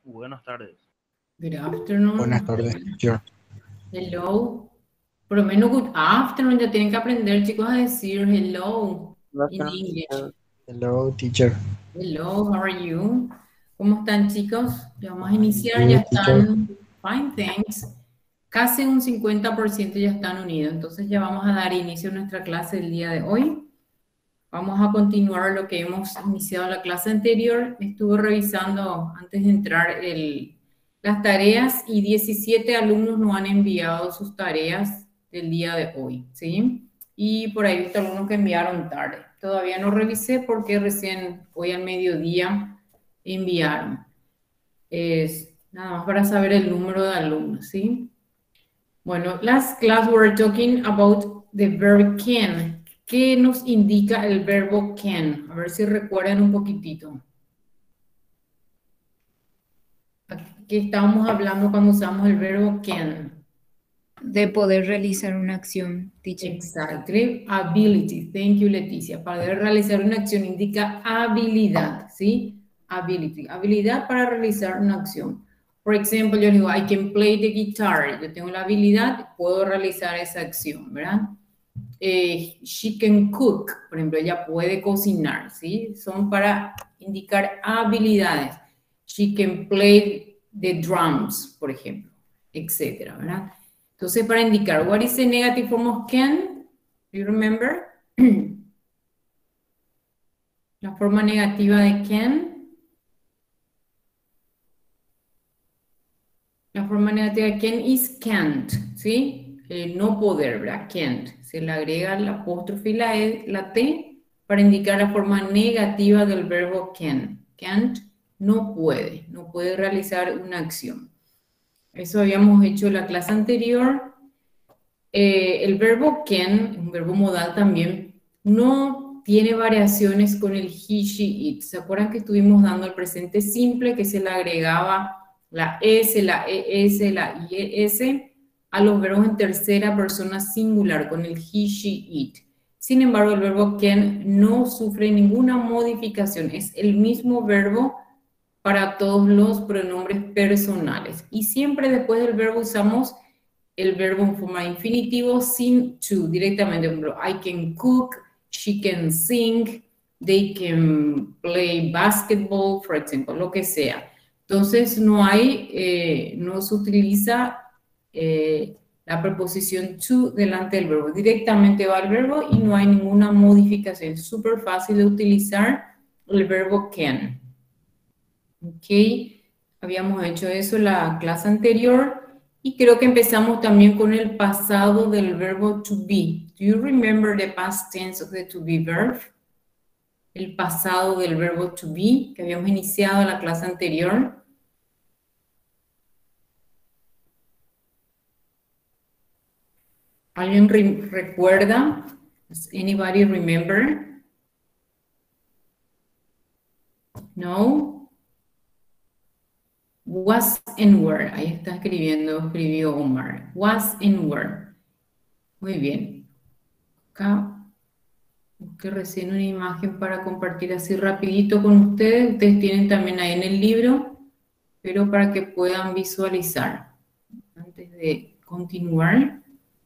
Buenas tardes. Good Buenas afternoon. tardes, teacher. Hello. Por lo menos good afternoon. Ya tienen que aprender, chicos, a decir hello in English. Hello, teacher. Hello, how are you? ¿Cómo están, chicos? Ya vamos a Fine, iniciar. Ya you, teacher. están. Fine, thanks. Casi un 50% ya están unidos. Entonces ya vamos a dar inicio a nuestra clase del día de hoy. Vamos a continuar lo que hemos iniciado la clase anterior. Estuve revisando antes de entrar las tareas y 17 alumnos no han enviado sus tareas del día de hoy, ¿sí? Y por ahí he visto algunos que enviaron tarde. Todavía no revisé porque recién hoy al mediodía enviaron. Es nada más para saber el número de alumnos, ¿sí? Bueno, last class we were talking about the verb can. ¿Qué nos indica el verbo can? A ver si recuerdan un poquitito. ¿Qué estábamos hablando cuando usamos el verbo can? De poder realizar una acción, teacher. Exactly. Ability. Thank you, Leticia. Poder realizar una acción indica habilidad, ¿sí? Ability. Habilidad para realizar una acción. Por ejemplo, yo digo, I can play the guitar. Yo tengo la habilidad, puedo realizar esa acción, ¿verdad? She can cook. Por ejemplo, ella puede cocinar, ¿sí? Son para indicar habilidades. She can play the drums, por ejemplo, etcétera, ¿verdad? Entonces, para indicar, what is the negative form of can? Do you remember? La forma negativa de can. La forma negativa de can is can't, ¿sí? No poder, ¿verdad? Can't. Se le agrega la apóstrofe y la T para indicar la forma negativa del verbo can. Can't, no puede realizar una acción. Eso habíamos hecho en la clase anterior. El verbo can, un verbo modal también, no tiene variaciones con el he, she, it. ¿Se acuerdan que estuvimos dando el presente simple que se le agregaba la S, la ES, la IES a los verbos en tercera persona singular con el he, she, it? Sin embargo, el verbo can no sufre ninguna modificación. Es el mismo verbo para todos los pronombres personales. Y siempre después del verbo usamos el verbo en forma de infinitivo sin to, directamente. Por ejemplo, I can cook, she can sing, they can play basketball, por ejemplo, lo que sea. Entonces no se utiliza la preposición to delante del verbo. Directamente va el verbo y no hay ninguna modificación. Es súper fácil de utilizar el verbo can. Ok, habíamos hecho eso en la clase anterior. Y creo que empezamos también con el pasado del verbo to be. Do you remember the past tense of the to be verb? El pasado del verbo to be que habíamos iniciado en la clase anterior. ¿Alguien recuerda? Does anybody remember? No? Was and were. Ahí está escribió Omar. Was and were. Muy bien. Acá busqué recién una imagen para compartir así rapidito con ustedes. Ustedes tienen también ahí en el libro, pero para que puedan visualizar. Antes de continuar.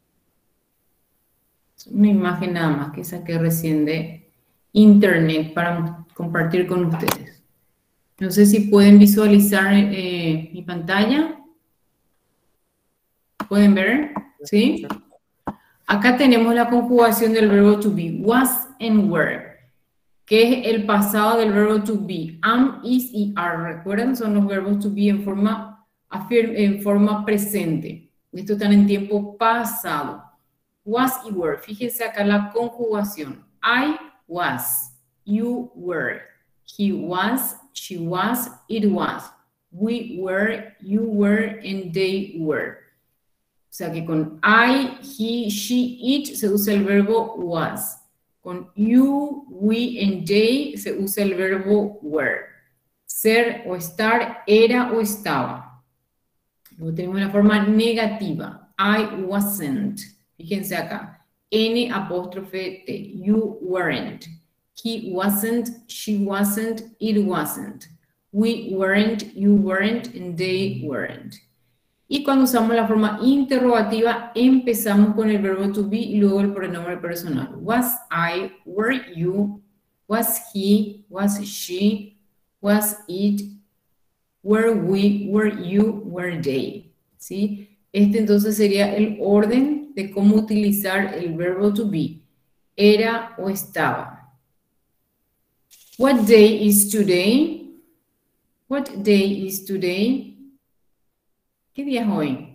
Es una imagen nada más que saqué recién de internet para compartir con ustedes. No sé si pueden visualizar mi pantalla. ¿Pueden ver? ¿Sí? Acá tenemos la conjugación del verbo to be, was and were, que es el pasado del verbo to be. Am, is y are, ¿recuerdan? Son los verbos to be en forma presente. Estos están en tiempo pasado. Was y were. Fíjense acá la conjugación. I was, you were, he was, she was, it was, we were, you were, and they were. O sea que con I, he, she, it se usa el verbo was. Con you, we, and they se usa el verbo were. Ser o estar, era o estaba. Luego tenemos la forma negativa. I wasn't. Fíjense acá. N apóstrofe T. You weren't. He wasn't, she wasn't, it wasn't. We weren't, you weren't, and they weren't. Y cuando usamos la forma interrogativa, empezamos con el verbo to be y luego el pronombre personal. Was I, were you, was he, was she, was it, were we, were you, were they. ¿Sí? Este entonces sería el orden de cómo utilizar el verbo to be. Era o estaba. What day is today? What day is today? ¿Qué día es hoy?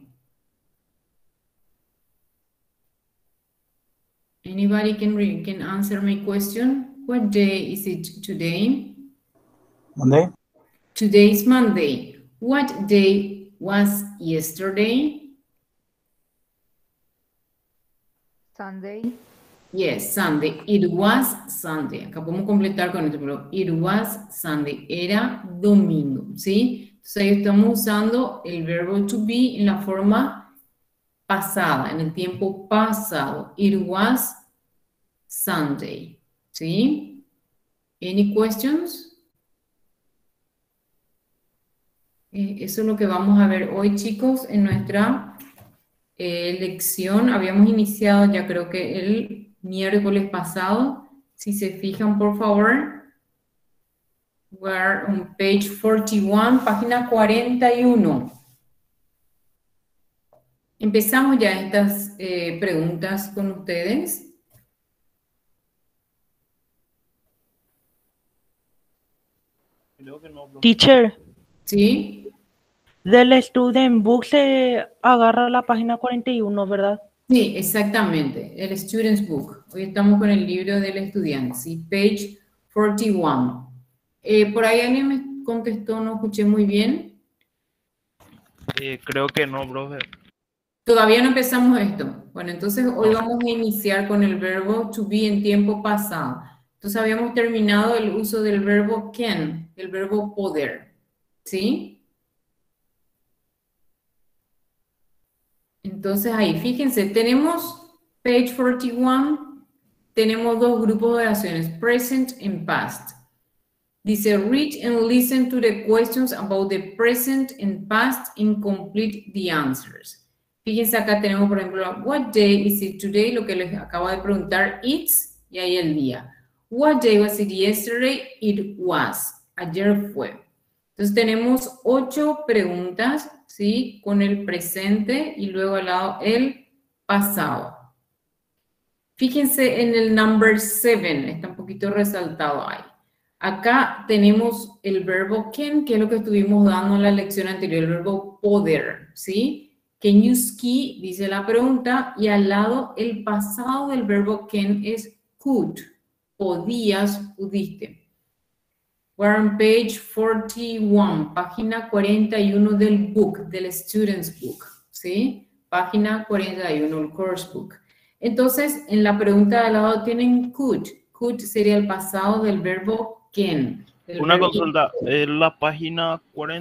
Anybody can answer my question? What day is it today? Monday. Today is Monday. What day was yesterday? Sunday. Yes, Sunday. It was Sunday. Acá podemos completar con esto, pero it was Sunday. Era domingo, ¿sí? Entonces ahí estamos usando el verbo to be en la forma pasada, en el tiempo pasado. It was Sunday, ¿sí? Any questions? Eso es lo que vamos a ver hoy, chicos, en nuestra lección. Habíamos iniciado ya creo que el miércoles pasado. Si se fijan, por favor, we're on page 41, página 41. Empezamos ya estas preguntas con ustedes. Teacher, ¿Sí? del Student Book se agarra la página 41, ¿verdad? Sí, exactamente. El Student's Book. Hoy estamos con el libro del estudiante, ¿sí? Page 41. Por ahí alguien me contestó, no escuché muy bien. Creo que no, profe. Todavía no empezamos esto. Bueno, entonces hoy vamos a iniciar con el verbo to be en tiempo pasado. Entonces habíamos terminado el uso del verbo can, el verbo poder. ¿Sí? Entonces ahí, fíjense, tenemos page 41, tenemos dos grupos de oraciones, present and past. Dice, read and listen to the questions about the present and past and complete the answers. Fíjense, acá tenemos, por ejemplo, what day is it today? Lo que les acabo de preguntar, it's, y ahí el día. What day was it yesterday? It was. Ayer fue. Entonces tenemos 8 preguntas, ¿sí? Con el presente y luego al lado el pasado. Fíjense en el number 7, está un poquito resaltado ahí. Acá tenemos el verbo can, que es lo que estuvimos dando en la lección anterior, el verbo poder, ¿sí? Can you ski? Dice la pregunta, y al lado el pasado del verbo can es could, podías, pudiste. We're on page 41, página 41 del book, del Student's Book, ¿sí? Página 41, el Course Book. Entonces, en la pregunta de al lado tienen could. Could sería el pasado del verbo can. Una consulta, la página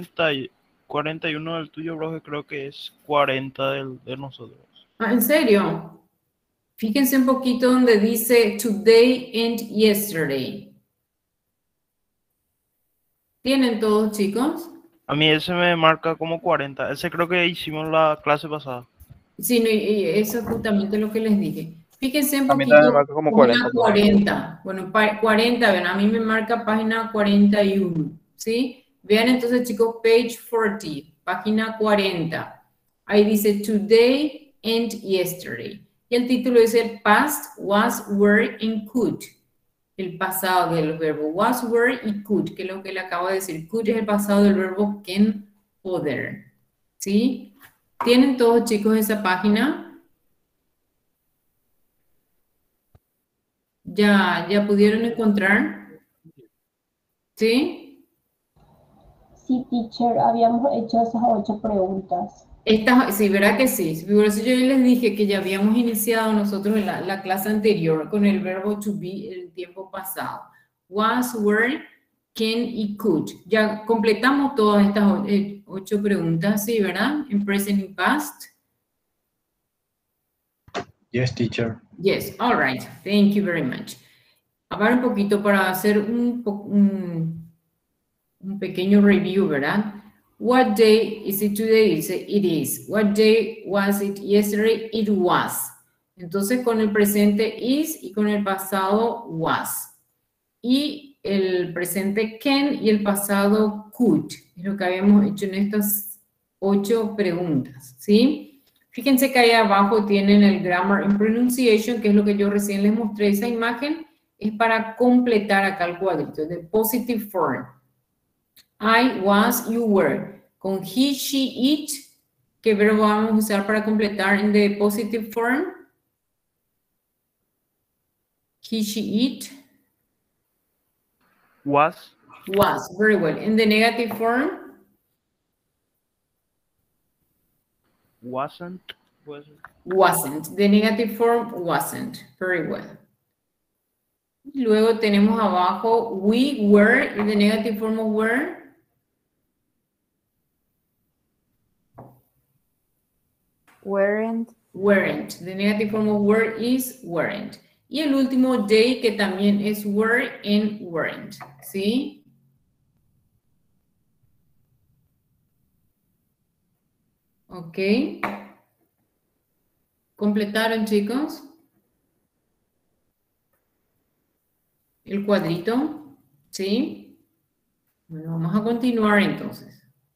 41 del tuyo, profe, creo que es 40 de nosotros. Ah, ¿en serio? Fíjense un poquito donde dice today and yesterday. ¿Tienen todos, chicos? A mí ese me marca como 40. Ese creo que hicimos la clase pasada. Sí, no, y eso es justamente lo que les dije. Fíjense un A mí también me poquito, marca como página 40. 40. Bueno, 40, ven, a mí me marca página 41, ¿sí? Vean entonces, chicos, page 40, página 40. Ahí dice today and yesterday. Y el título dice past, was, were, and could. El pasado del verbo was, were y could, que es lo que le acabo de decir. Could es el pasado del verbo can, poder. ¿Sí? ¿Tienen todos, chicos, esa página? ¿Ya pudieron encontrar? ¿Sí? Sí, teacher, habíamos hecho esas 8 preguntas. Sí, ¿verdad que sí? Por eso yo les dije que ya habíamos iniciado nosotros en la clase anterior con el verbo to be en el tiempo pasado. Was, were, can y could. Ya completamos todas estas 8 preguntas, ¿sí, verdad? En present y past. Yes, teacher. Yes, all right. Thank you very much. Hablar un poquito para hacer un un pequeño review, ¿verdad? What day is it today? Dice, it is. What day was it yesterday? It was. Entonces, con el presente is y con el pasado was. Y el presente can y el pasado could. Es lo que habíamos hecho en estas 8 preguntas, ¿sí? Fíjense que ahí abajo tienen el grammar and pronunciation, que es lo que yo recién les mostré. Esa imagen es para completar acá el cuadrito de positive form. I, was, you were. Con he, she, it, ¿qué verbo vamos a usar para completar en the positive form? He, she, it. Was. Was, very well. In the negative form? Wasn't. Wasn't. The negative form wasn't. Very well. Luego tenemos abajo we were, y the negative form of were. Weren't. Weren't. The negative form of were is weren't. Y el último day, que también es were and weren't. ¿Sí? Ok. ¿Completaron, chicos? El cuadrito. ¿Sí? Bueno, vamos a continuar entonces.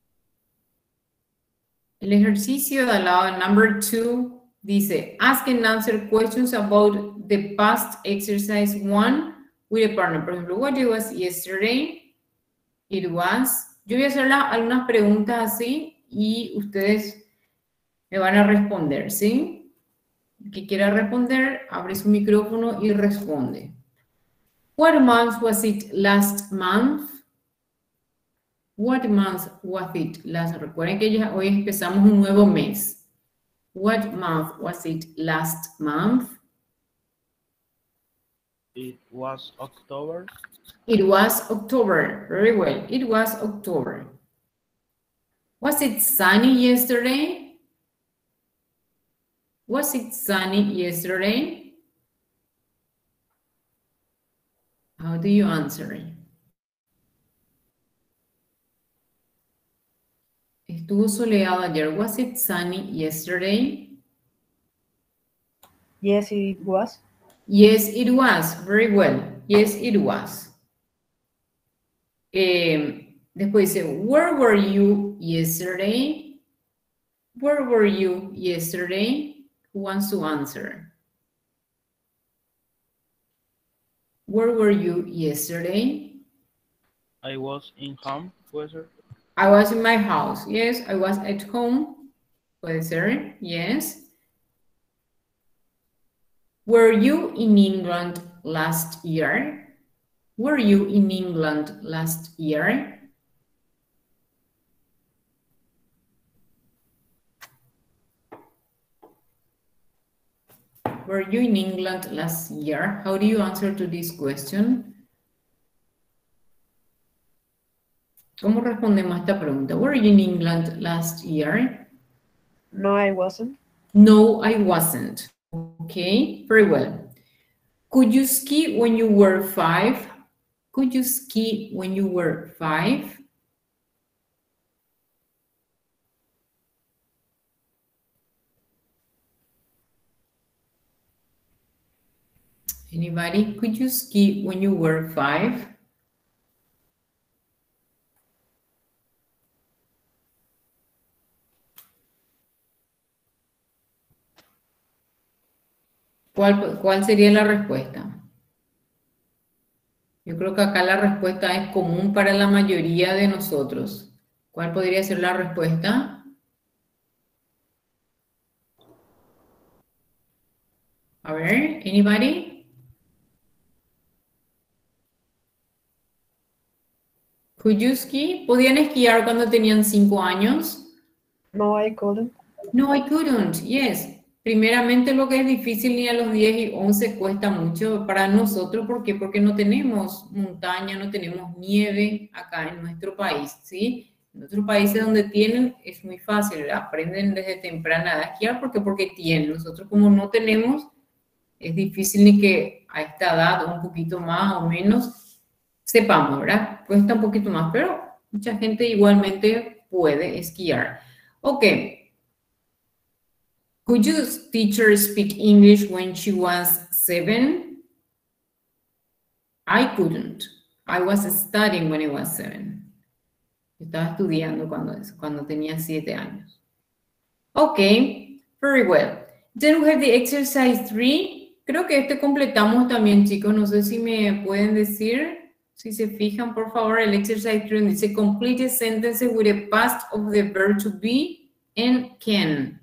El ejercicio de al lado, number 2, dice, ask and answer questions about the past exercise 1 with a partner. Por ejemplo, what day was yesterday? It was. Yo voy a hacer algunas preguntas así y ustedes me van a responder, ¿sí? El que quiera responder, abre su micrófono y responde. What month was it last month? What month was it last? Recuerden que ya hoy empezamos un nuevo mes. What month was it last month? It was October. It was October. Very well. It was October. Was it sunny yesterday? Was it sunny yesterday? How do you answer? Estuvo soleado ayer. Was it sunny yesterday? Yes, it was. Yes, it was. Very well. Yes, it was. Después dice, where were you yesterday? Where were you yesterday? Who wants to answer? Where were you yesterday? I was in home, puede ser. I was in my house. Yes, I was at home. Puede ser. Yes. Were you in England last year? Were you in England last year? Were you in England last year? How do you answer to this question? ¿Cómo respondemos a esta pregunta? Were you in England last year? No, I wasn't. No, I wasn't. Okay, very well. Could you ski when you were 5? Could you ski when you were 5? Anybody? Could you ski when you were 5? ¿Cuál sería la respuesta? Yo creo que acá la respuesta es común para la mayoría de nosotros. ¿Cuál podría ser la respuesta? A ver, anybody? Could you ski? ¿Podían esquiar cuando tenían 5 años? No, I couldn't. No, I couldn't. Yes. Primeramente, lo que es difícil ni a los 10 y 11 cuesta mucho para nosotros. ¿Por qué? Porque no tenemos montaña, no tenemos nieve acá en nuestro país, ¿sí? En otros países donde tienen es muy fácil, aprenden desde temprana edad a esquiar porque tienen. Nosotros como no tenemos, es difícil ni que a esta edad, un poquito más o menos, sepamos, ¿verdad? Cuesta un poquito más, pero Mucha gente igualmente puede esquiar. Ok. Could your teacher speak English when she was 7? I couldn't. I was studying when I was 7. Estaba estudiando cuando tenía 7 años. Okay, very well. Then we have the exercise 3. Creo que este completamos también, chicos. No sé si me pueden decir, si se fijan, por favor, el exercise 3 dice complete sentences with a past of the verb to be and can.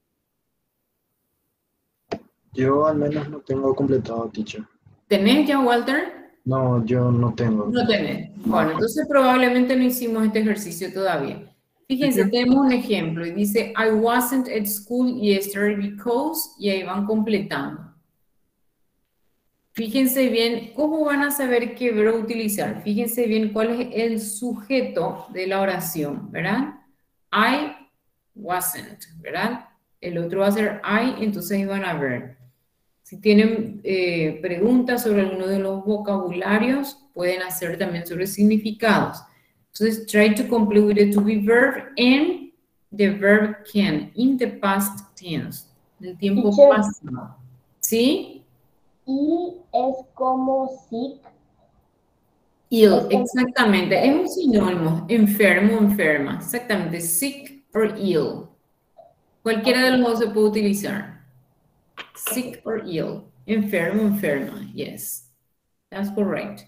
Yo al menos no tengo completado, teacher. ¿Tenés ya, Walter? No, yo no tengo. No tenés. Bueno, entonces probablemente no hicimos este ejercicio todavía. Fíjense, tenemos un ejemplo y dice I wasn't at school yesterday because, y ahí van completando. Fíjense bien, ¿cómo van a saber qué verbo utilizar? Fíjense bien cuál es el sujeto de la oración, ¿verdad? I wasn't, ¿verdad? El otro va a ser I, entonces ahí van a ver. Si tienen preguntas sobre alguno de los vocabularios, pueden hacer también sobre significados. Entonces, try to complete with the to be verb and the verb can in the past tense, del tiempo Teacher. pasado. ¿Sí? Y es como sick. Ill, exactamente. Es un sinónimo. Enfermo, enferma. Exactamente. Sick or ill. Cualquiera de los dos se puede utilizar. Sick or ill. Enfermo, enferma. Yes. That's correct.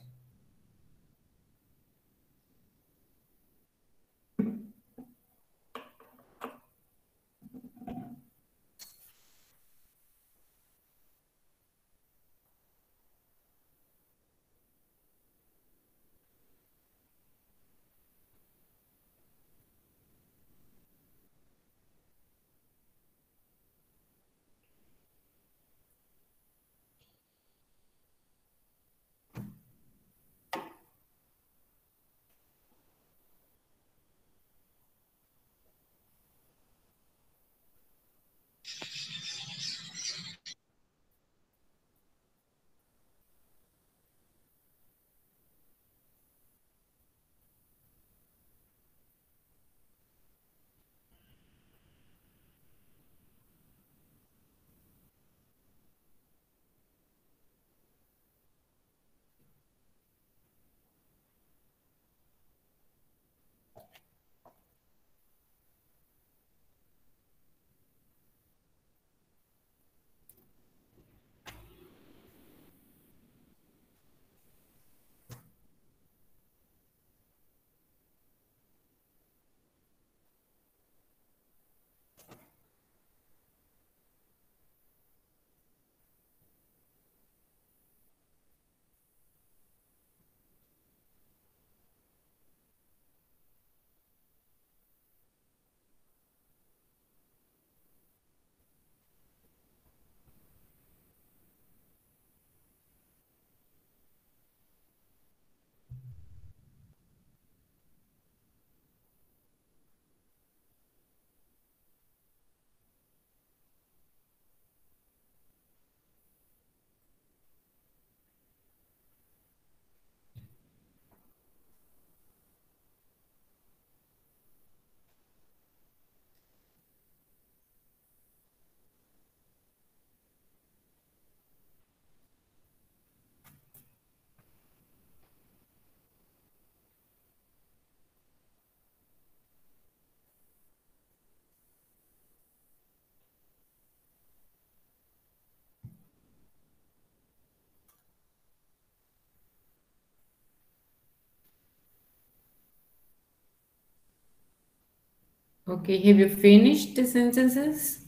Okay, have you finished the sentences?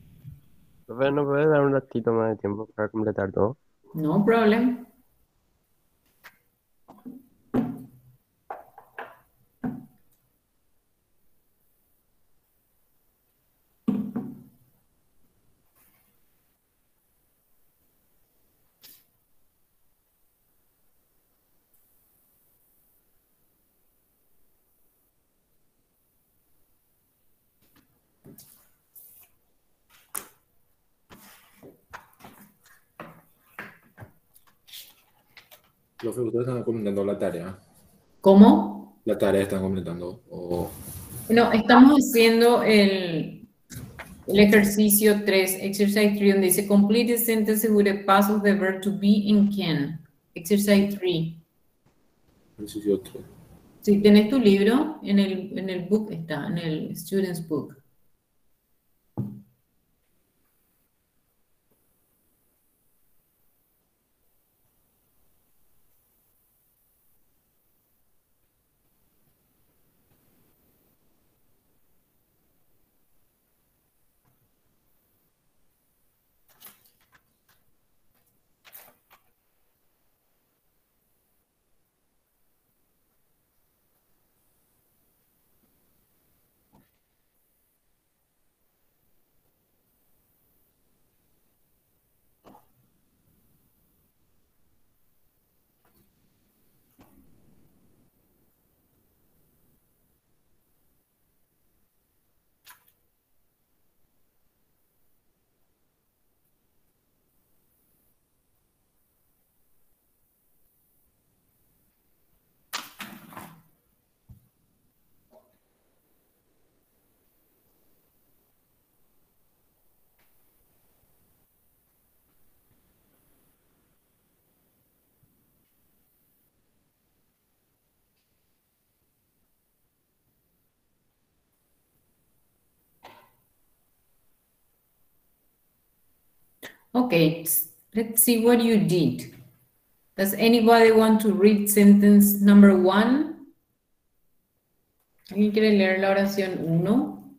Profe, ¿no puede dar un ratito más de tiempo para completar todo? No problem. Profe, ustedes están comentando la tarea. ¿Cómo? la tarea están completando. No, estamos haciendo el ejercicio 3, exercise 3, donde dice complete the sentence with the past of the verb to be in can. Exercise 3. Ejercicio 3. Si tenés tu libro, en el book está, en el student's book. Okay, let's see what you did. Does anybody want to read sentence number 1? ¿Alguien quiere leer la oración 1?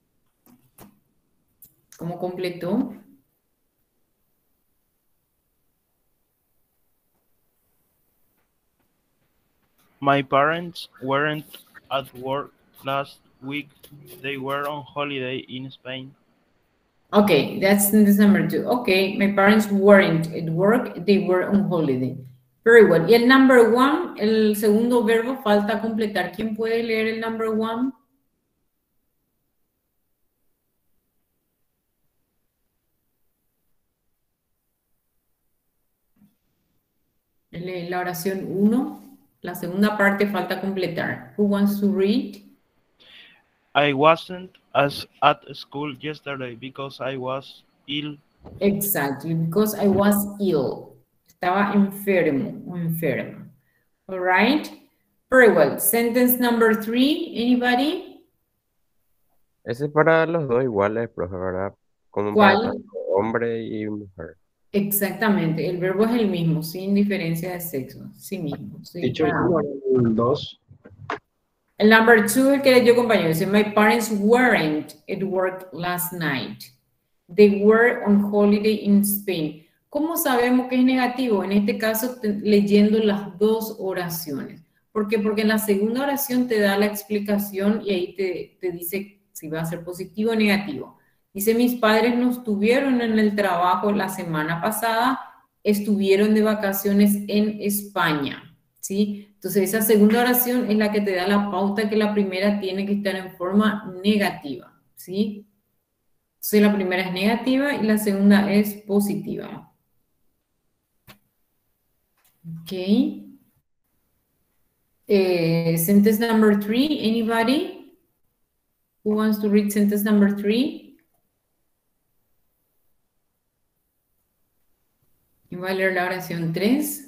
¿Cómo completó? My parents weren't at work last week. They were on holiday in Spain. Okay, that's sentence number 2. Okay, my parents weren't at work, they were on holiday. Very well. Y el number 1, el segundo verbo, falta completar. ¿Quién puede leer el number 1? La oración 1, la segunda parte falta completar. Who wants to read? I wasn't at school yesterday because I was ill. Exactly, because I was ill. Estaba enfermo o enferma. All right. Very well. Sentence number 3, anybody? Ese es para los dos iguales, profe, ¿verdad? Como para ¿Cuál? tanto hombre y mujer. Exactamente, el verbo es el mismo, sin diferencia de sexo, sí mismo. Sí, Teacher, para- ¿cómo era el 2? El number 2, el que leyó compañero, dice, my parents weren't at work last night. They were on holiday in Spain. ¿Cómo sabemos que es negativo? En este caso, leyendo las dos oraciones. ¿Por qué? Porque en la segunda oración te da la explicación y ahí te dice si va a ser positivo o negativo. Dice, mis padres no estuvieron en el trabajo la semana pasada, estuvieron de vacaciones en España, ¿sí? Entonces, esa segunda oración es la que te da la pauta que la primera tiene que estar en forma negativa, ¿sí? Entonces, la primera es negativa y la segunda es positiva. Ok. Sentence number 3, anybody? Who wants to read sentence number 3? ¿Quién va a leer la oración 3?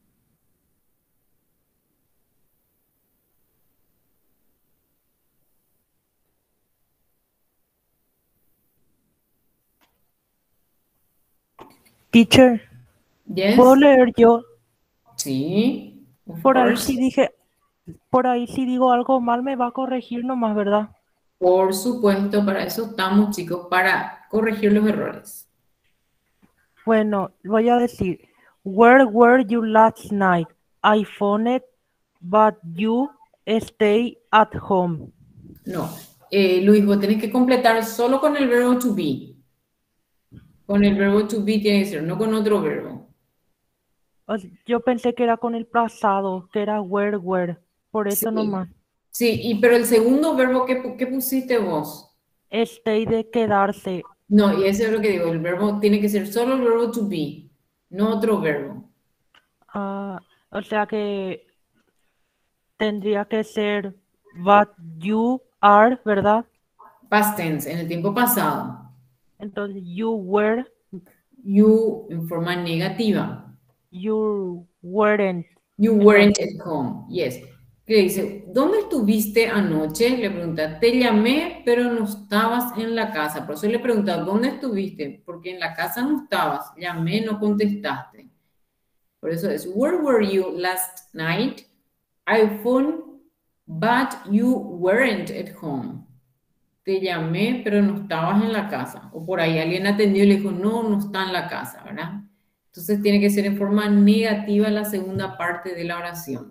Teacher, Yes. ¿puedo leer yo? Sí. Of Por ahí course. por ahí si digo algo mal me va a corregir nomás, ¿verdad? Por supuesto, para eso estamos, chicos, para corregir los errores. Bueno, voy a decir, where were you last night? I phoned, but you stay at home. No. Luis, vos tenés que completar solo con el verbo to be. Con el verbo to be tiene que ser, no con otro verbo. Yo pensé que era con el pasado, que era were, por eso Sí. nomás. Sí, pero el segundo verbo, ¿qué pusiste vos? Stay de quedarse. No, y eso es lo que digo, el verbo tiene que ser solo el verbo to be, no otro verbo. O sea que tendría que ser but you are, ¿verdad? Past tense, en el tiempo pasado. Entonces, you were, You en forma negativa. you weren't. You weren't at home. Yes. Le dice, ¿dónde estuviste anoche? Le pregunta, te llamé, pero no estabas en la casa. Por eso le pregunta, ¿dónde estuviste? Porque en la casa no estabas. Llamé, no contestaste. Por eso es, where were you last night? I phoned, but you weren't at home. Te llamé, pero no estabas en la casa. O por ahí alguien atendió y le dijo, no, no está en la casa, ¿verdad? Entonces tiene que ser en forma negativa la segunda parte de la oración.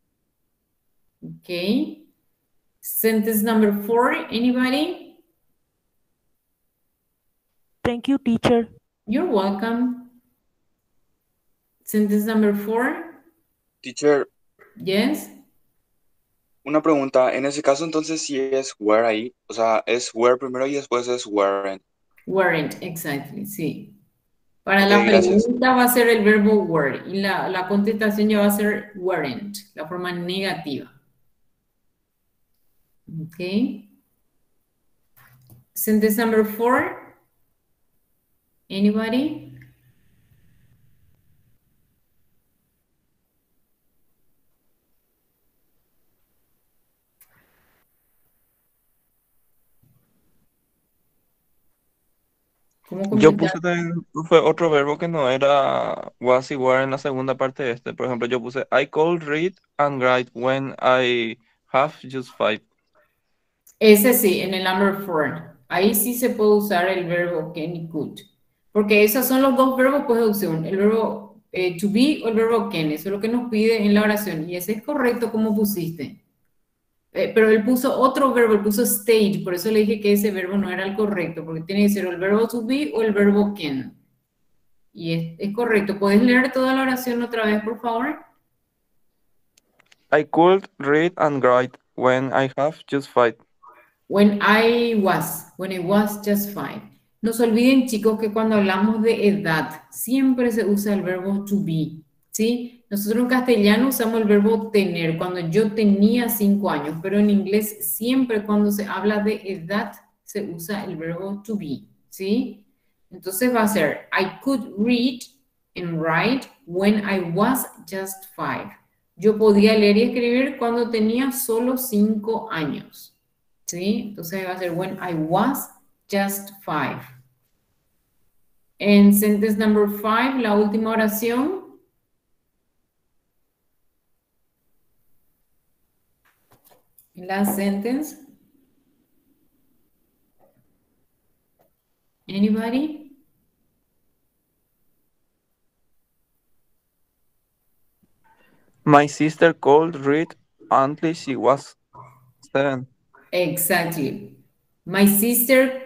Ok. Sentence number 4, anybody? Thank you, teacher. You're welcome. Sentence number 4, Teacher, yes. una pregunta. En ese caso, entonces, si es where ahí, o sea, es where primero y después es weren't. Weren't, exactly, sí. Para Ok, la gracias. pregunta va a ser el verbo were y la contestación ya va a ser weren't, la forma negativa. Ok. Sentence number 4, anybody? ¿Cómo Yo comentar? puse también fue otro verbo que no era was y were en la segunda parte de este. Por ejemplo, yo puse I could read and write when I have just 5. Ese sí, en el number 4. Ahí sí se puede usar el verbo can y could. Porque esos son los dos verbos pues, de opción. El verbo to be o el verbo can. Eso es lo que nos pide en la oración. Y ese es correcto como pusiste. Pero él puso otro verbo, él puso stayed. Por eso le dije que ese verbo no era el correcto. Porque tiene que ser el verbo to be o el verbo can. Y es correcto. ¿Puedes leer toda la oración otra vez, por favor? I could read and write when I have just 5. When I was just 5. No se olviden, chicos, que cuando hablamos de edad, siempre se usa el verbo to be, ¿sí? Nosotros en castellano usamos el verbo tener, cuando yo tenía 5 años, pero en inglés siempre cuando se habla de edad se usa el verbo to be, ¿sí? Entonces va a ser, I could read and write when I was just 5. Yo podía leer y escribir cuando tenía solo 5 años. ¿Sí? Entonces va a ser when I was just 5. En sentence number 5, la última oración. Last sentence. Anybody? My sister could read until she was 7. Exactly. My sister.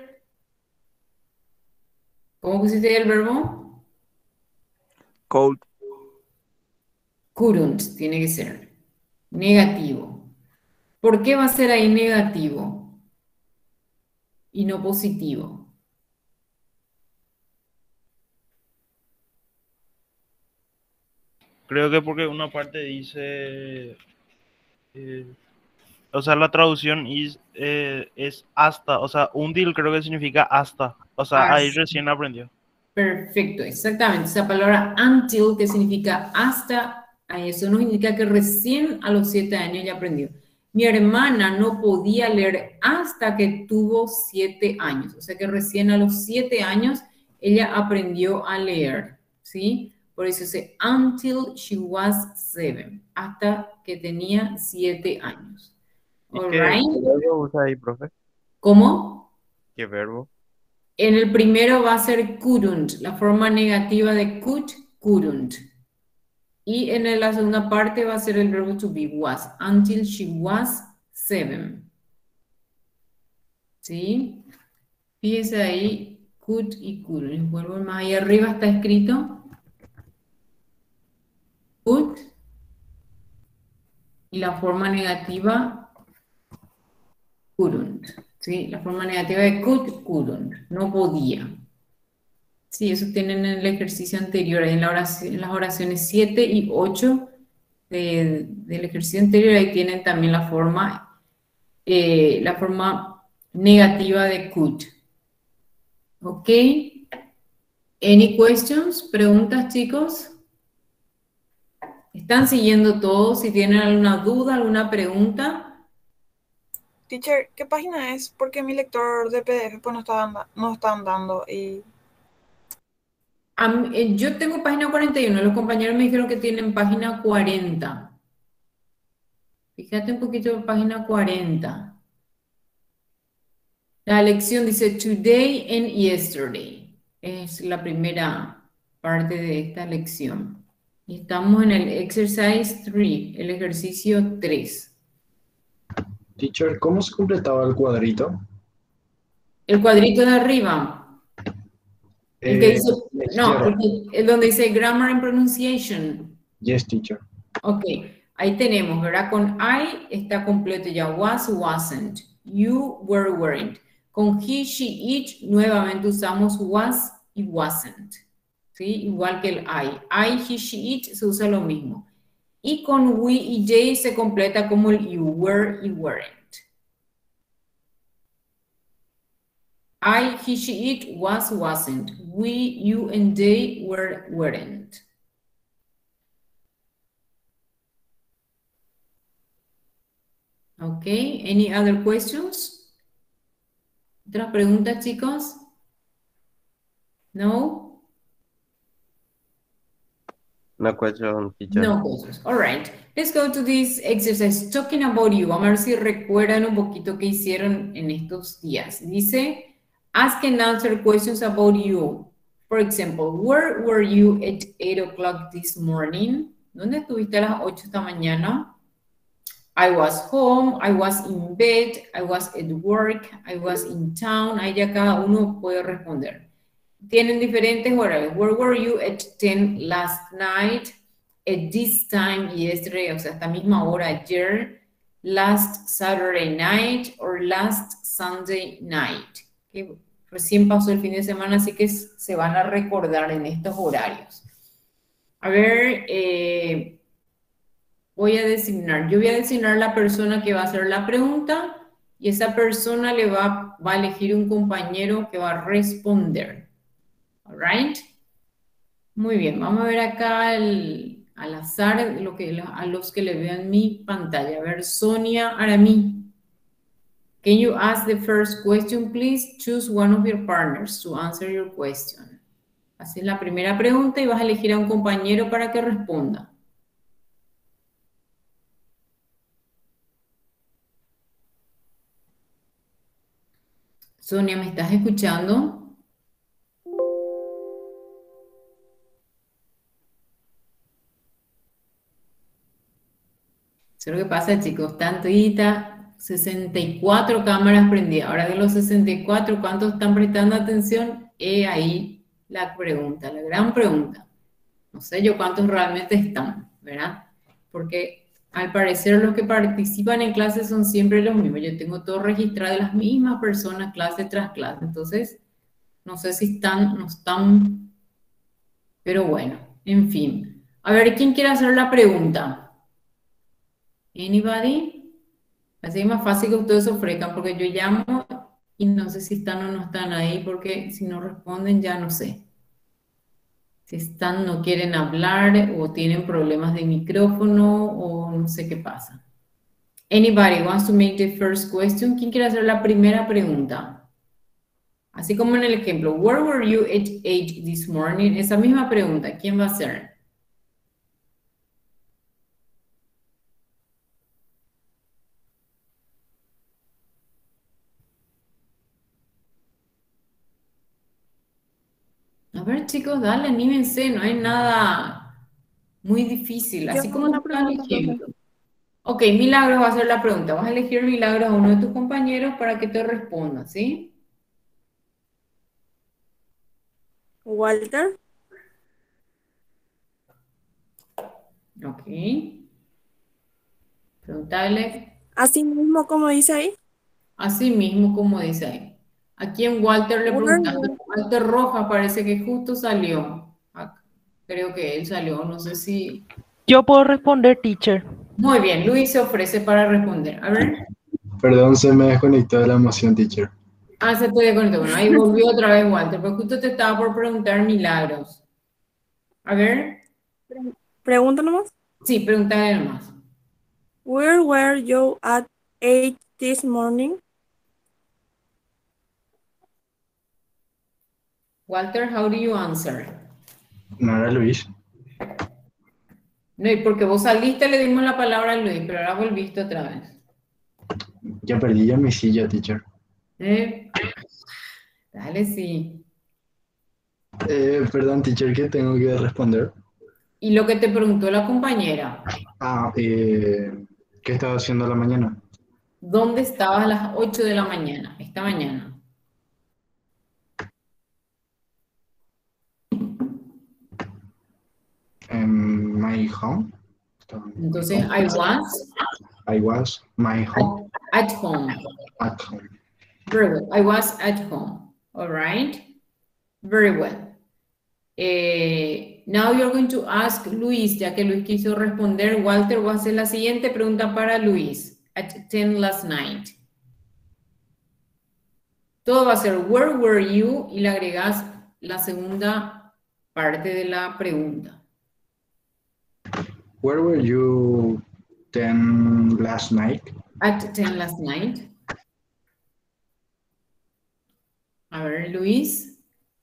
¿Cómo pusiste el verbo? Could. Couldn't, tiene que ser. Negativo. ¿Por qué va a ser ahí negativo? Y no positivo. Creo que porque una parte dice, o sea, la traducción es hasta, o sea, until creo que significa hasta, o sea, ahí Hasta. recién aprendió. Perfecto, exactamente. Esa palabra until, que significa hasta, eso nos indica que recién a los 7 años ya aprendió. Mi hermana no podía leer hasta que tuvo 7 años, o sea que recién a los 7 años ella aprendió a leer, ¿sí? Por eso dice until she was 7, hasta que tenía 7 años. ¿Y All qué right. verbo usa ahí, profe? ¿Cómo? ¿Qué verbo? En el primero va a ser couldn't, la forma negativa de could, couldn't. Y en la segunda parte va a ser el verbo to be, was, until she was 7. ¿Sí? Fíjese ahí, could y couldn't. Vuelvo más ahí arriba, está escrito could. Y la forma negativa, couldn't. ¿Sí? La forma negativa de could, couldn't. No podía. Sí, eso tienen en el ejercicio anterior, en las oraciones 7 y 8 del ejercicio anterior, ahí tienen también la forma negativa de could. ¿Ok? Any questions? ¿Preguntas, chicos? ¿Están siguiendo todos? Si tienen alguna duda, alguna pregunta. Teacher, ¿qué página es? Porque mi lector de PDF pues no está andando y Yo tengo página 41, los compañeros me dijeron que tienen página 40. Fíjate un poquito en página 40. La lección dice Today and Yesterday. Es la primera parte de esta lección. Y estamos en el exercise 3, el ejercicio 3. Teacher, ¿cómo se completaba el cuadrito? El cuadrito de arriba. El que dice, la no, izquierda. el donde dice Grammar and Pronunciation. Yes, teacher. Ok, ahí tenemos, ¿verdad? Con I está completo ya. Was, wasn't. You, were, weren't. Con he, she, it, nuevamente usamos was y wasn't. ¿Sí? Igual que el I, he, she, it se usa lo mismo. Y con we y they se completa como el you, were y weren't. I, he, she, it, was, wasn't. We, you, and they were, weren't. Okay, any other questions? ¿Otras preguntas, chicos? No? No question, teacher. No questions. All right. Let's go to this exercise. Talking about you. Vamos a ver si recuerdan un poquito qué hicieron en estos días. Dice, ask and answer questions about you. For example, where were you at 8 o'clock this morning? ¿Dónde estuviste a las 8 esta mañana? I was home, I was in bed, I was at work, I was in town. Ahí ya cada uno puede responder. Tienen diferentes horarios. Where were you at 10 last night? At this time yesterday, o sea, esta misma hora ayer. Last Saturday night or last Sunday night. Que recién pasó el fin de semana, así que se van a recordar en estos horarios. A ver, voy a designar. Yo voy a designar la persona que va a hacer la pregunta y esa persona le va a elegir un compañero que va a responder. All right. Muy bien, vamos a ver acá al azar a los que le veo en mi pantalla. A ver, Sonia Aramí. Can you ask the first question, please? Choose one of your partners to answer your question. Haces la primera pregunta y vas a elegir a un compañero para que responda. Sonia, ¿me estás escuchando? Eso es lo que pasa, chicos. Tantita, 64 cámaras prendidas. Ahora de los 64, ¿cuántos están prestando atención? Ahí la pregunta, la gran pregunta. No sé yo cuántos realmente están, ¿verdad? Porque al parecer los que participan en clases son siempre los mismos. Yo tengo todo registrado de las mismas personas, clase tras clase. Entonces, no sé si están, no están. Pero bueno, en fin. A ver, ¿quién quiere hacer la pregunta? Anybody? Así es más fácil que ustedes se ofrezcan porque yo llamo y no sé si están o no están ahí porque si no responden ya no sé. Si están, no quieren hablar o tienen problemas de micrófono o no sé qué pasa. Anybody wants to make the first question? ¿Quién quiere hacer la primera pregunta? Así como en el ejemplo, where were you at 8 this morning? Esa misma pregunta, ¿quién va a hacer? A ver, chicos, dale, anímense, no hay nada muy difícil, así como una está el pregunta, ejemplo. Ok, Milagros va a hacer la pregunta. Vas a elegir Milagros a uno de tus compañeros para que te responda, ¿sí? Walter. Ok. Preguntale. Así mismo como dice ahí. Así mismo como dice ahí. ¿A quién Walter le preguntaste? Walter Rojas parece que justo salió. Creo que él salió, no sé si Yo puedo responder, teacher. Muy bien, Luis se ofrece para responder. A ver. Perdón, se me desconectó de la emoción, teacher. Ah, se te desconectó. Bueno, ahí volvió otra vez Walter, pero justo te estaba por preguntar Milagros. A ver. Pregunta nomás. Sí, pregúntale nomás. Where were you at 8 this morning? Walter, how do you answer? No era Luis. No, y porque vos saliste le dimos la palabra a Luis, pero ahora volviste otra vez. Ya perdí ya mi silla, teacher. Dale, sí. Perdón, teacher, ¿qué tengo que responder? Y lo que te preguntó la compañera, ¿Qué estaba haciendo a la mañana? ¿dónde estabas a las 8 de la mañana, esta mañana? En my home. Entonces, I was my home. at home. At home. Very well. I was at home. All right. Very well. Now you're going to ask Luis, ya que Luis quiso responder. Walter, voy a hacer la siguiente pregunta para Luis. At 10 last night. Todo va a ser where were you y le agregas la segunda parte de la pregunta. Where were you 10 last night? At 10 last night. A ver, Luis.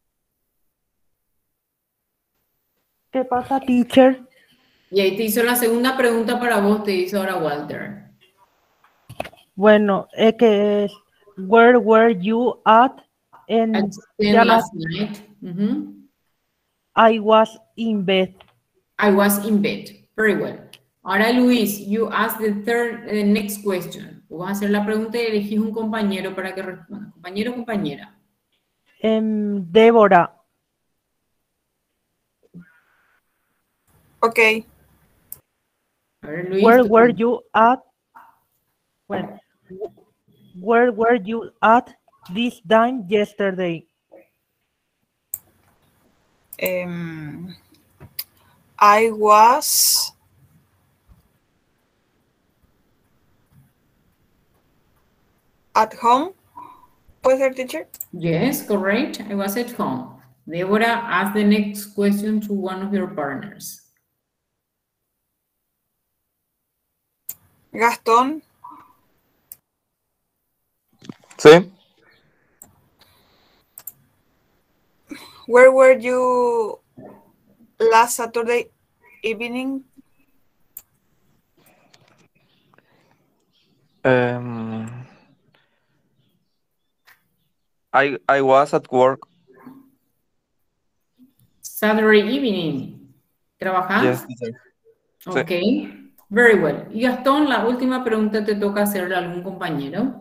¿Qué pasa, teacher? Y ahí te hizo la segunda pregunta para vos, te hizo ahora Walter. Bueno, es que es where were you at? At 10 last night. I was in bed. I was in bed. Very well. Ahora, Luis, you ask the next question. Vas a hacer la pregunta y elegís un compañero para que responda. ¿Compañero o compañera? Débora. Ok. A ver, Luis, Where were you at? Bueno, where were you at this time yesterday? I was at home. ¿Puede ser, teacher? Yes, correct. I was at home. Deborah, ask the next question to one of your partners. Gastón. Sí. Where were you last Saturday evening? I was at work. Saturday evening. ¿Trabajas? Yes, teacher. Ok. Sí. Very well. Y Gastón, la última pregunta te toca hacerle a algún compañero.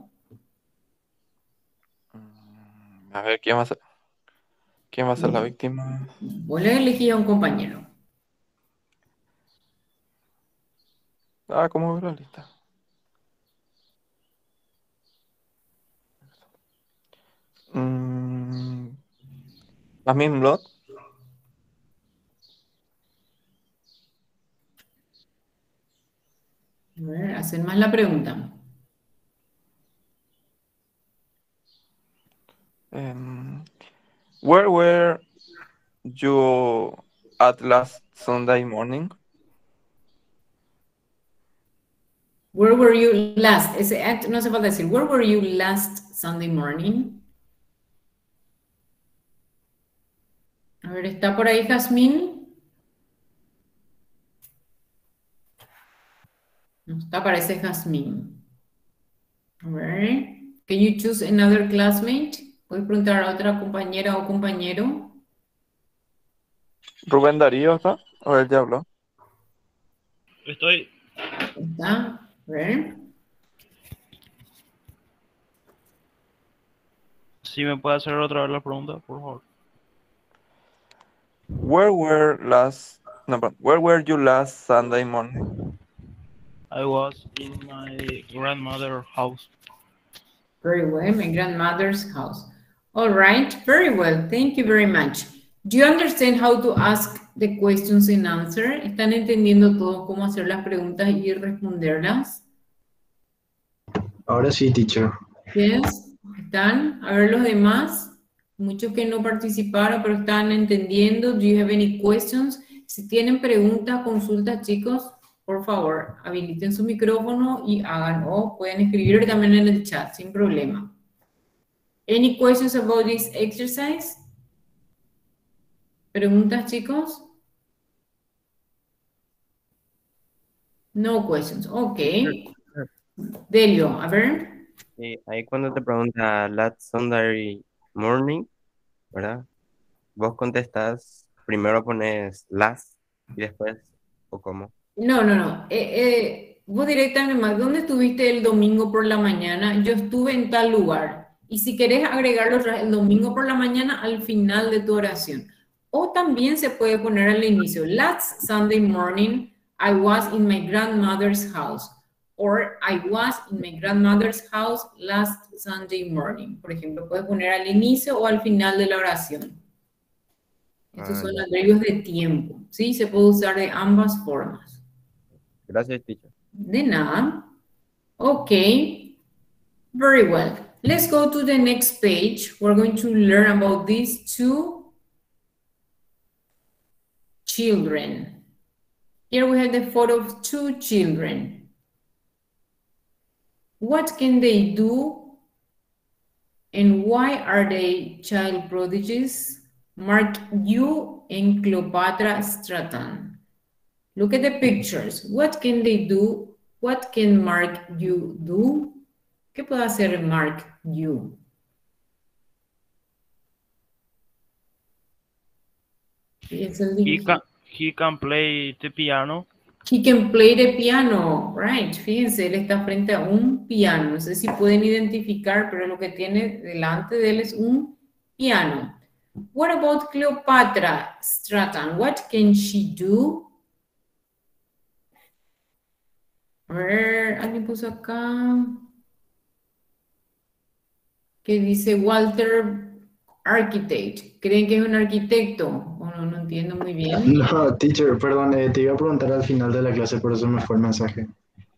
A ver, ¿quién va a ser? ¿Quién va a ser la víctima? Vos le elegís a un compañero. ¿Cómo veo la lista? Jasmine Blood. A ver, hacen más la pregunta. Where were you at last Sunday morning? Where were you last? Ese at no hace falta decir. Where were you last Sunday morning? A ver, ¿está por ahí Jasmine? No está, parece Jasmine. A ver. Can you choose another classmate? ¿Puedes preguntar a otra compañera o compañero? Rubén Darío, ¿está? ¿O él ya habló? Estoy. ¿Está? A ver. Si me puede hacer otra vez la pregunta, por favor. Where were you last Sunday morning? I was in my grandmother's house. Very well, my grandmother's house. All right, very well. Thank you very much. Do you understand how to ask the questions and answer? ¿Están entendiendo todo cómo hacer las preguntas y responderlas? Ahora sí, teacher. Yes. ¿Están? A ver los demás. Muchos que no participaron, pero están entendiendo. Do you have any questions? Si tienen preguntas, consultas, chicos, por favor, habiliten su micrófono y hagan, o pueden escribir también en el chat, sin problema. Any questions about this exercise? ¿Preguntas, chicos? No questions. Ok. Delio, a ver. Ahí cuando te pregunta last Sunday morning, ¿verdad? Vos contestas, primero pones last y después, ¿o cómo? No. Vos directamente, ¿dónde estuviste el domingo por la mañana? Yo estuve en tal lugar. Y si querés agregarlo el domingo por la mañana al final de tu oración. O también se puede poner al inicio. Last Sunday morning, I was in my grandmother's house. Or I was in my grandmother's house last Sunday morning. Por ejemplo, puedes poner al inicio o al final de la oración. Estos son adverbios de tiempo. ¿Sí? Se puede usar de ambas formas. Gracias, teacher. De nada. Okay. Very well. Let's go to the next page. We're going to learn about these two children. Here we have the photo of two children. What can they do and why are they child prodigies? Mark U and Cleopatra Stratton. Look at the pictures. What can they do? What can Mark U do? ¿Qué puede hacer Mark U? He can play the piano. He can play the piano, right? Fíjense, él está frente a un piano. No sé si pueden identificar, pero lo que tiene delante de él es un piano. What about Cleopatra Stratton? What can she do? A ver, alguien puso acá que dice Walter Architect. ¿Creen que es un arquitecto? O no entiendo muy bien. No, teacher, perdón, te iba a preguntar al final de la clase, por eso me fue el mensaje.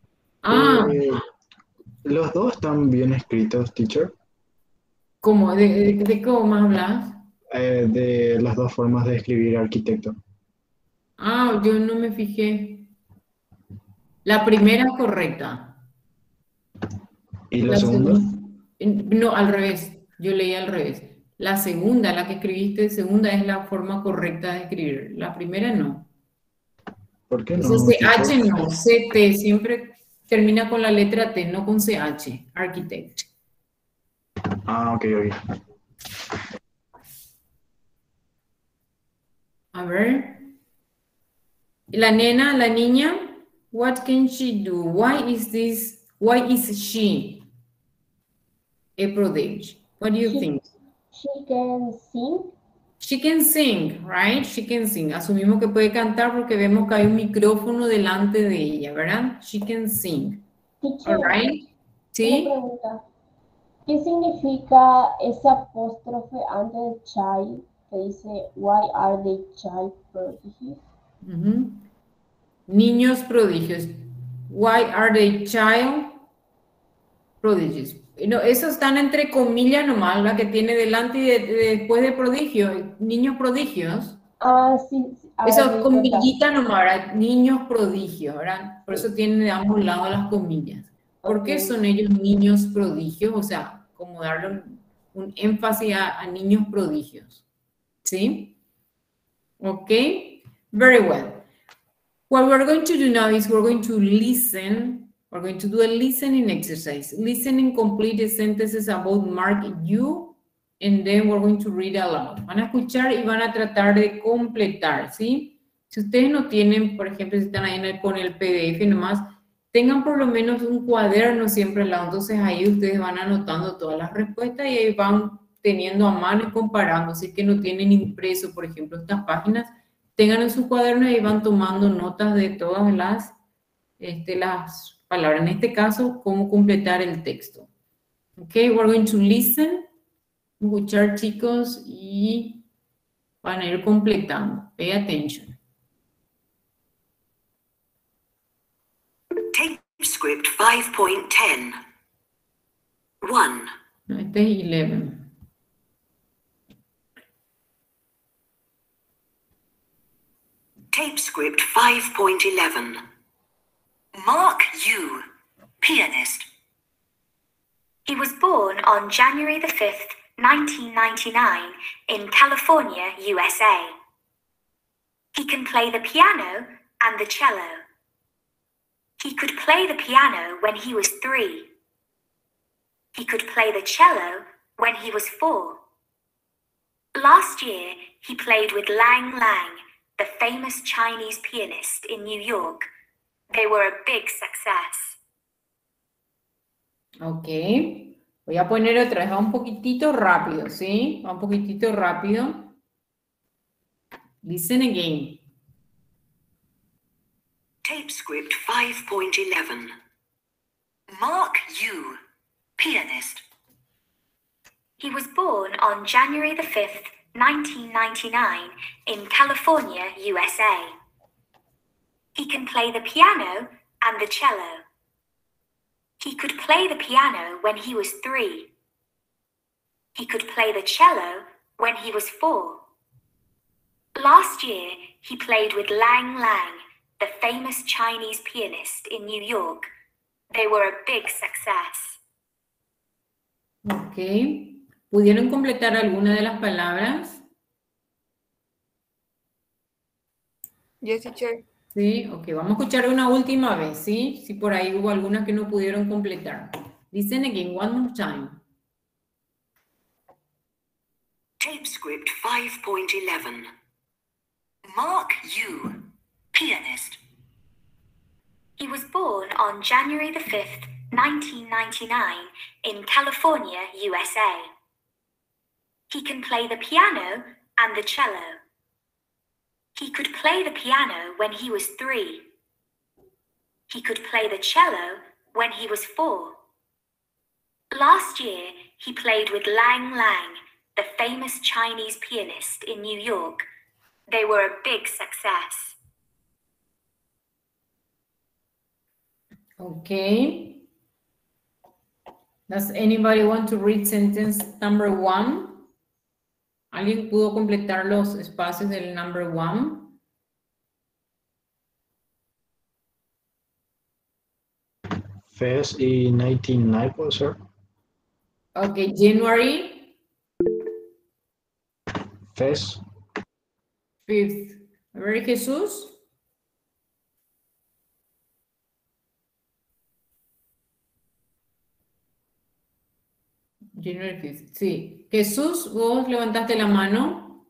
¿Los dos están bien escritos, teacher? ¿Cómo? ¿De cómo más hablas? De las dos formas de escribir arquitecto. Yo no me fijé. La primera correcta. ¿Y la segunda? No, al revés. Yo leí al revés. La segunda, la que escribiste, segunda es la forma correcta de escribir. La primera no. ¿Por qué no? CH no, CT, siempre termina con la letra T, no con CH. Architect. Ok. A ver. La nena, la niña, what can she do? Why is she a prodigy? What do you think? She can sing. She can sing, right? She can sing. Asumimos que puede cantar porque vemos que hay un micrófono delante de ella, ¿verdad? She can sing. Teacher, all right? ¿Sí? una pregunta. ¿Qué significa ese apóstrofe antes de child que dice why are they child prodigies? Niños prodigios. Why are they child prodigies? No, esos están entre comillas nomás, la que tiene delante y después de prodigio, niños prodigios. Sí. Esas comillitas nomás, ¿verdad? Niños prodigios, ¿verdad? Por eso tienen de ambos lados las comillas. ¿Por qué son ellos niños prodigios? O sea, como darle un énfasis a niños prodigios. ¿Sí? Ok. Very well. What we're going to do now is we're going to listen. We're going to do a listening exercise. Listen and complete the sentences about Mark U, and then we're going to read aloud. Van a escuchar y van a tratar de completar, ¿sí? Si ustedes no tienen, por ejemplo, si están ahí con el PDF nomás, tengan por lo menos un cuaderno siempre al lado. Entonces ahí ustedes van anotando todas las respuestas y ahí van teniendo a mano y comparando. Si es que no tienen impreso, por ejemplo, estas páginas, tengan en su cuaderno y van tomando notas de todas las palabras. En este caso, cómo completar el texto. Ok, we're going to listen. Escuchar, chicos, y Van a ir completando. Pay attention. Tape script 5.10. 1. No, este es 11. Tape script 5.11. Mark Yu, pianist. He was born on January the 5th, 1999, in California, USA. He can play the piano and the cello. He could play the piano when he was 3. He could play the cello when he was 4. Last year, he played with Lang Lang, the famous Chinese pianist in New York. They were a big success. Ok. Voy a poner otra vez, va un poquitito rápido, ¿sí? Va un poquitito rápido. Listen again. Tape script 5.11. Mark Yu, pianist. He was born on January the 5th, 1999, in California, USA. He can play the piano and the cello. He could play the piano when he was 3. He could play the cello when he was 4. Last year, he played with Lang Lang, the famous Chinese pianist in New York. They were a big success. Ok. ¿Pudieron completar alguna de las palabras? Yes, teacher. Sí, ok. Vamos a escuchar una última vez, ¿sí? Si por ahí hubo algunas que no pudieron completar. Listen again, one more time. Tape script 5.11. Mark Yu, pianist. He was born on January the 5th, 1999, in California, USA. He can play the piano and the cello. He could play the piano when he was 3. He could play the cello when he was 4. Last year, he played with Lang Lang, the famous Chinese pianist in New York. They were a big success. Okay. Does anybody want to read sentence number 1? ¿Alguien pudo completar los espacios del number 1? Fes y 99, ¿puede ser? Ok, January Fes. 5th. A ver, Jesús. January 5th, sí. Jesús, vos levantaste la mano.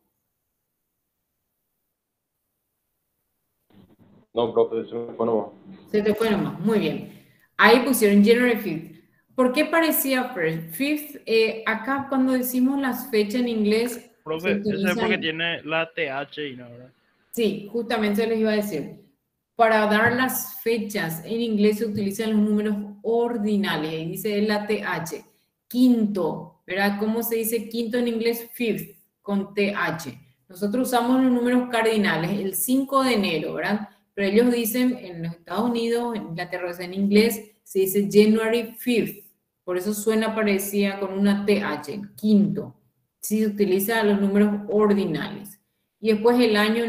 No, profe, se me fue nomás. Se te fue nomás, muy bien. Ahí pusieron January 5th. ¿Por qué parecía first? 5th, acá cuando decimos las fechas en inglés... Profe, eso es porque tiene la TH y no, ¿verdad? Sí, justamente les iba a decir. Para dar las fechas en inglés se utilizan los números ordinales. Ahí dice la TH. Quinto, ¿verdad? ¿Cómo se dice quinto en inglés? Fifth, con TH. Nosotros usamos los números cardinales, el 5 de enero, ¿verdad? Pero ellos dicen, en los Estados Unidos, en Inglaterra, en inglés, se dice January 5th. Por eso suena parecida con una TH, quinto. Sí, se utiliza los números ordinales. Y después el año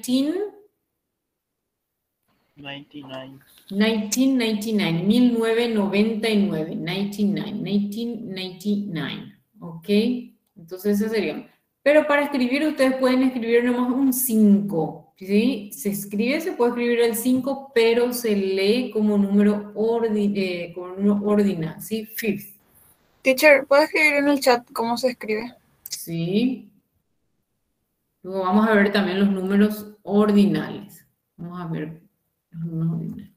1999, 1999, ¿ok? Entonces eso sería. Pero para escribir, ustedes pueden escribir nomás un 5, ¿sí? Se puede escribir el 5, pero se lee como número ordinal, ¿sí? Fifth. Teacher, ¿puedes escribir en el chat cómo se escribe? Sí. Luego vamos a ver también los números ordinales. Vamos a ver los números ordinales.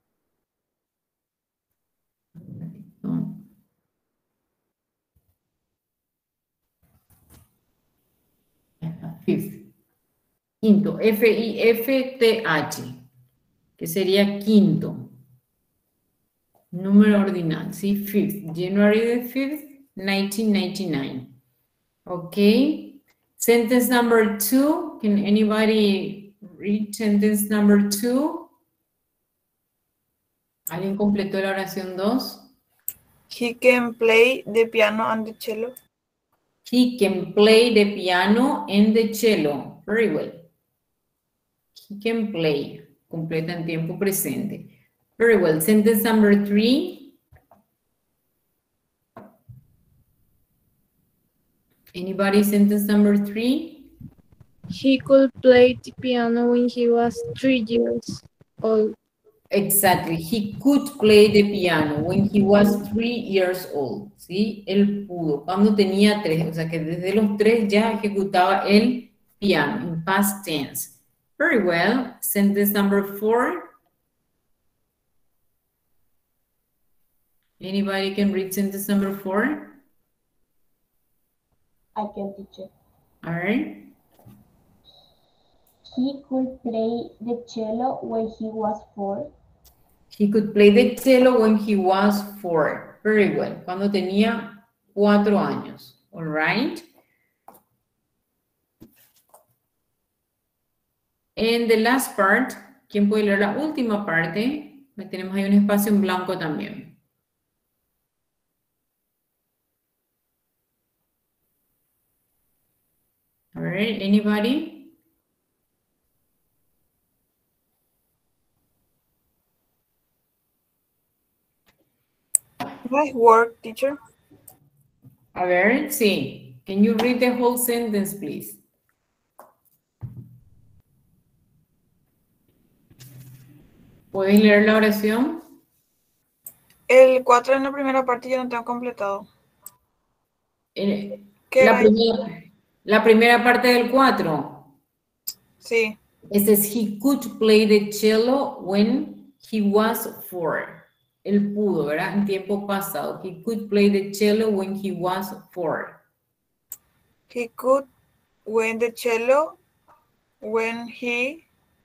Fifth. Quinto, F-I-F-T-H, que sería quinto. Número ordinal, ¿sí? Fifth, January the 5th, 1999. Ok. Sentence number 2. Can anybody read sentence number 2? ¿Alguien completó la oración 2? He can play the piano and the cello. He can play the piano and the cello. Very well. He can play. Completa en tiempo presente. Very well. Sentence number 3. Anybody sentence number 3? He could play the piano when he was 3 years old. Exactly. He could play the piano when he was 3 years old. ¿Sí? Él pudo. Cuando tenía 3. O sea que desde los 3 ya ejecutaba el piano in past tense. Very well. Sentence number 4. Anybody can read sentence number 4? I can teach it. All right. He could play the cello when he was 4. He could play the cello when he was 4. Very well. Cuando tenía 4 años. All right. And the last part, ¿quién puede leer la última parte? Tenemos ahí un espacio en blanco también. All right, anybody? Nice work, teacher. A ver, sí. Can you read the whole sentence, please? ¿Puedes leer la oración? El 4 en la primera parte yo no tengo completado. ¿Qué era? La primera parte del 4. Sí. It says he could play the cello when he was 4. Él pudo, ¿verdad? En tiempo pasado. He could play the cello when he was 4. He could win the cello when he...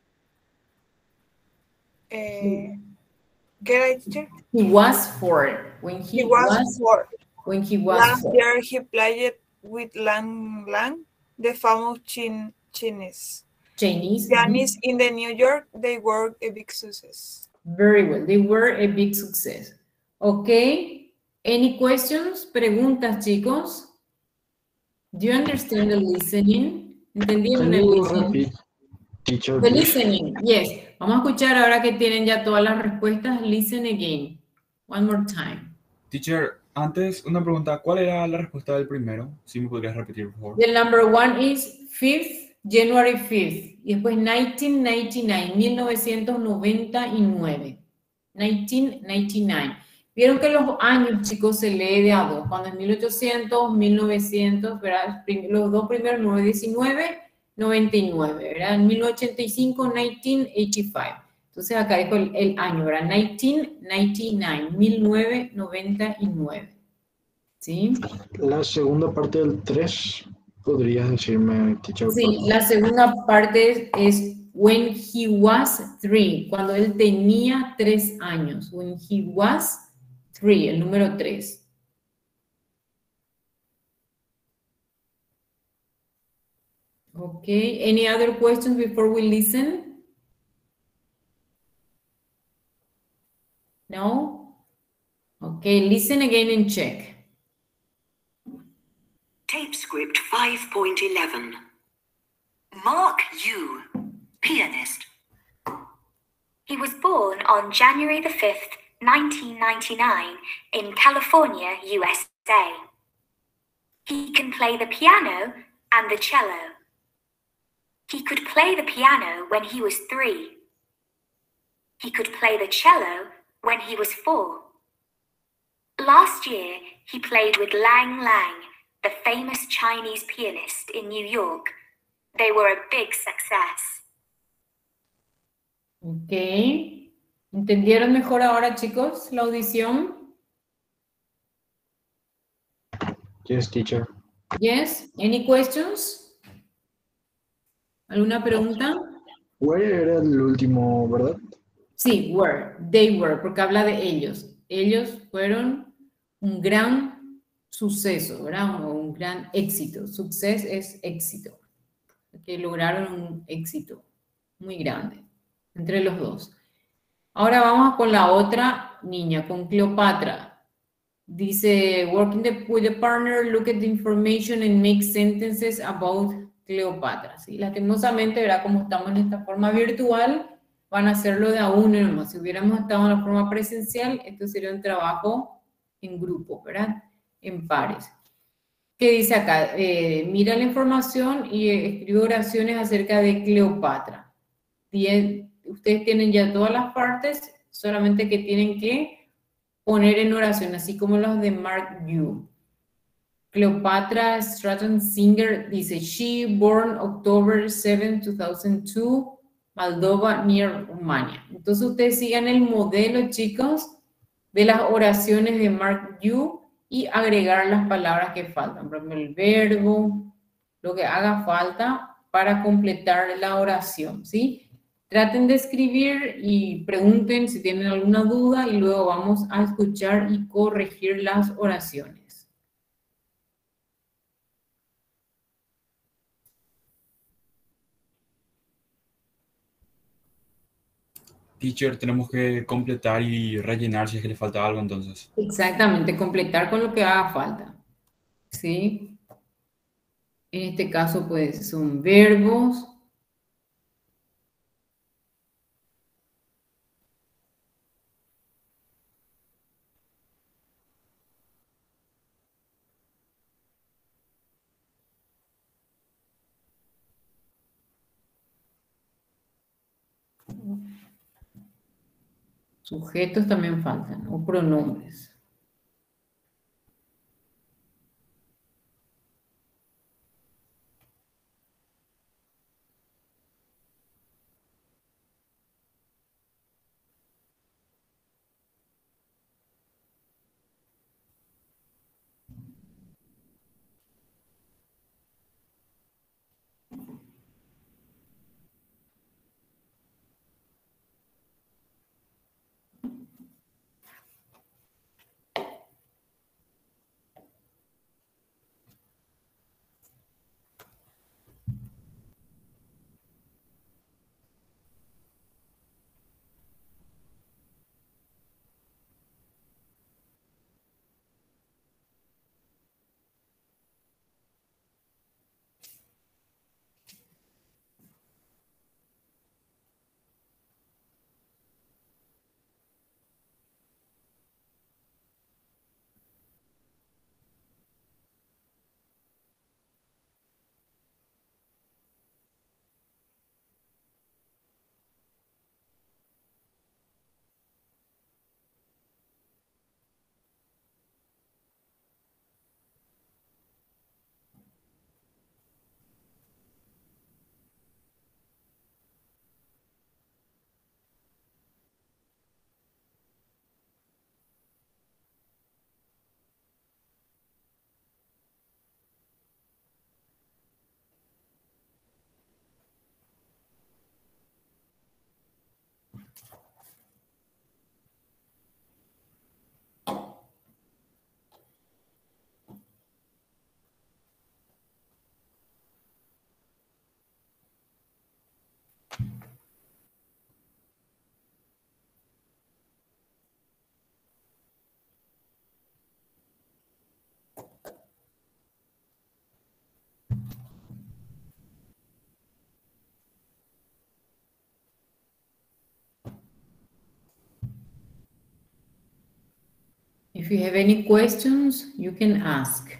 ¿qué era, teacher? He was 4. When he was 4. When he was Last 4. year he played with Lang Lang, the famous Chinese pianist in the New York. They were a big success. Very well. They were a big success. Okay. Any questions? Preguntas, chicos? Do you understand the listening? ¿Entendieron el listening? Teacher, The listening, yes. Vamos a escuchar ahora que tienen ya todas las respuestas. Listen again. One more time. Teacher, antes una pregunta. ¿Cuál era la respuesta del primero? Si me podrías repetir, por favor. The number 1 is 5th, January 5th. Y después 1999, 1999. 1999. Vieron que los años, chicos, se lee de a dos. Cuando es 1800, 1900, ¿verdad? Los dos primeros, 919, 99, ¿verdad? En 1985, 1985. Entonces acá dijo el año, ¿verdad? 1999, 1999. ¿Sí? La segunda parte del 3, ¿podrías decirme, teacher? Sí, la segunda parte es when he was 3, cuando él tenía 3 años. When he was 3, el número 3. Okay, any other questions before we listen? No? Okay, listen again and check. Tape script 5.11. Mark Yu, pianist. He was born on January the 5th, 1999 in California, USA. He can play the piano and the cello. He could play the piano when he was 3. He could play the cello when he was 4. Last year, he played with Lang Lang, the famous Chinese pianist in New York. They were a big success. Ok. ¿Entendieron mejor ahora, chicos, la audición? Yes, teacher. Yes. Any questions? ¿Alguna pregunta? Where era el último, ¿verdad? Sí, were. They were, porque habla de ellos. Ellos fueron un gran suceso, ¿verdad? Un un gran éxito. Success es éxito. Que lograron un éxito muy grande entre los dos. Ahora vamos con la otra niña, con Cleopatra. Dice, working with the partner, look at the information and make sentences about Cleopatra. ¿Sí? Lastimosamente, ¿verdad? Como estamos en esta forma virtual, van a hacerlo de a uno nomás. Si hubiéramos estado en la forma presencial, esto sería un trabajo en grupo, ¿verdad? En pares. ¿Qué dice acá? Mira la información y escribe oraciones acerca de Cleopatra. Ustedes tienen ya todas las partes, solamente que tienen que poner en oración, así como los de Mark Yu. Cleopatra Stratton Singer dice, she born October 7, 2002, Moldova, near Romania. Entonces ustedes sigan el modelo, chicos, de las oraciones de Mark Yu y agregar las palabras que faltan, por ejemplo, el verbo, lo que haga falta para completar la oración, ¿sí? Traten de escribir y pregunten si tienen alguna duda y luego vamos a escuchar y corregir las oraciones. Teacher, tenemos que completar y rellenar si es que le falta algo entonces. Exactamente, completar con lo que haga falta, ¿sí? En este caso, pues, son verbos. Sujetos también faltan, o pronombres. If you have any questions, you can ask.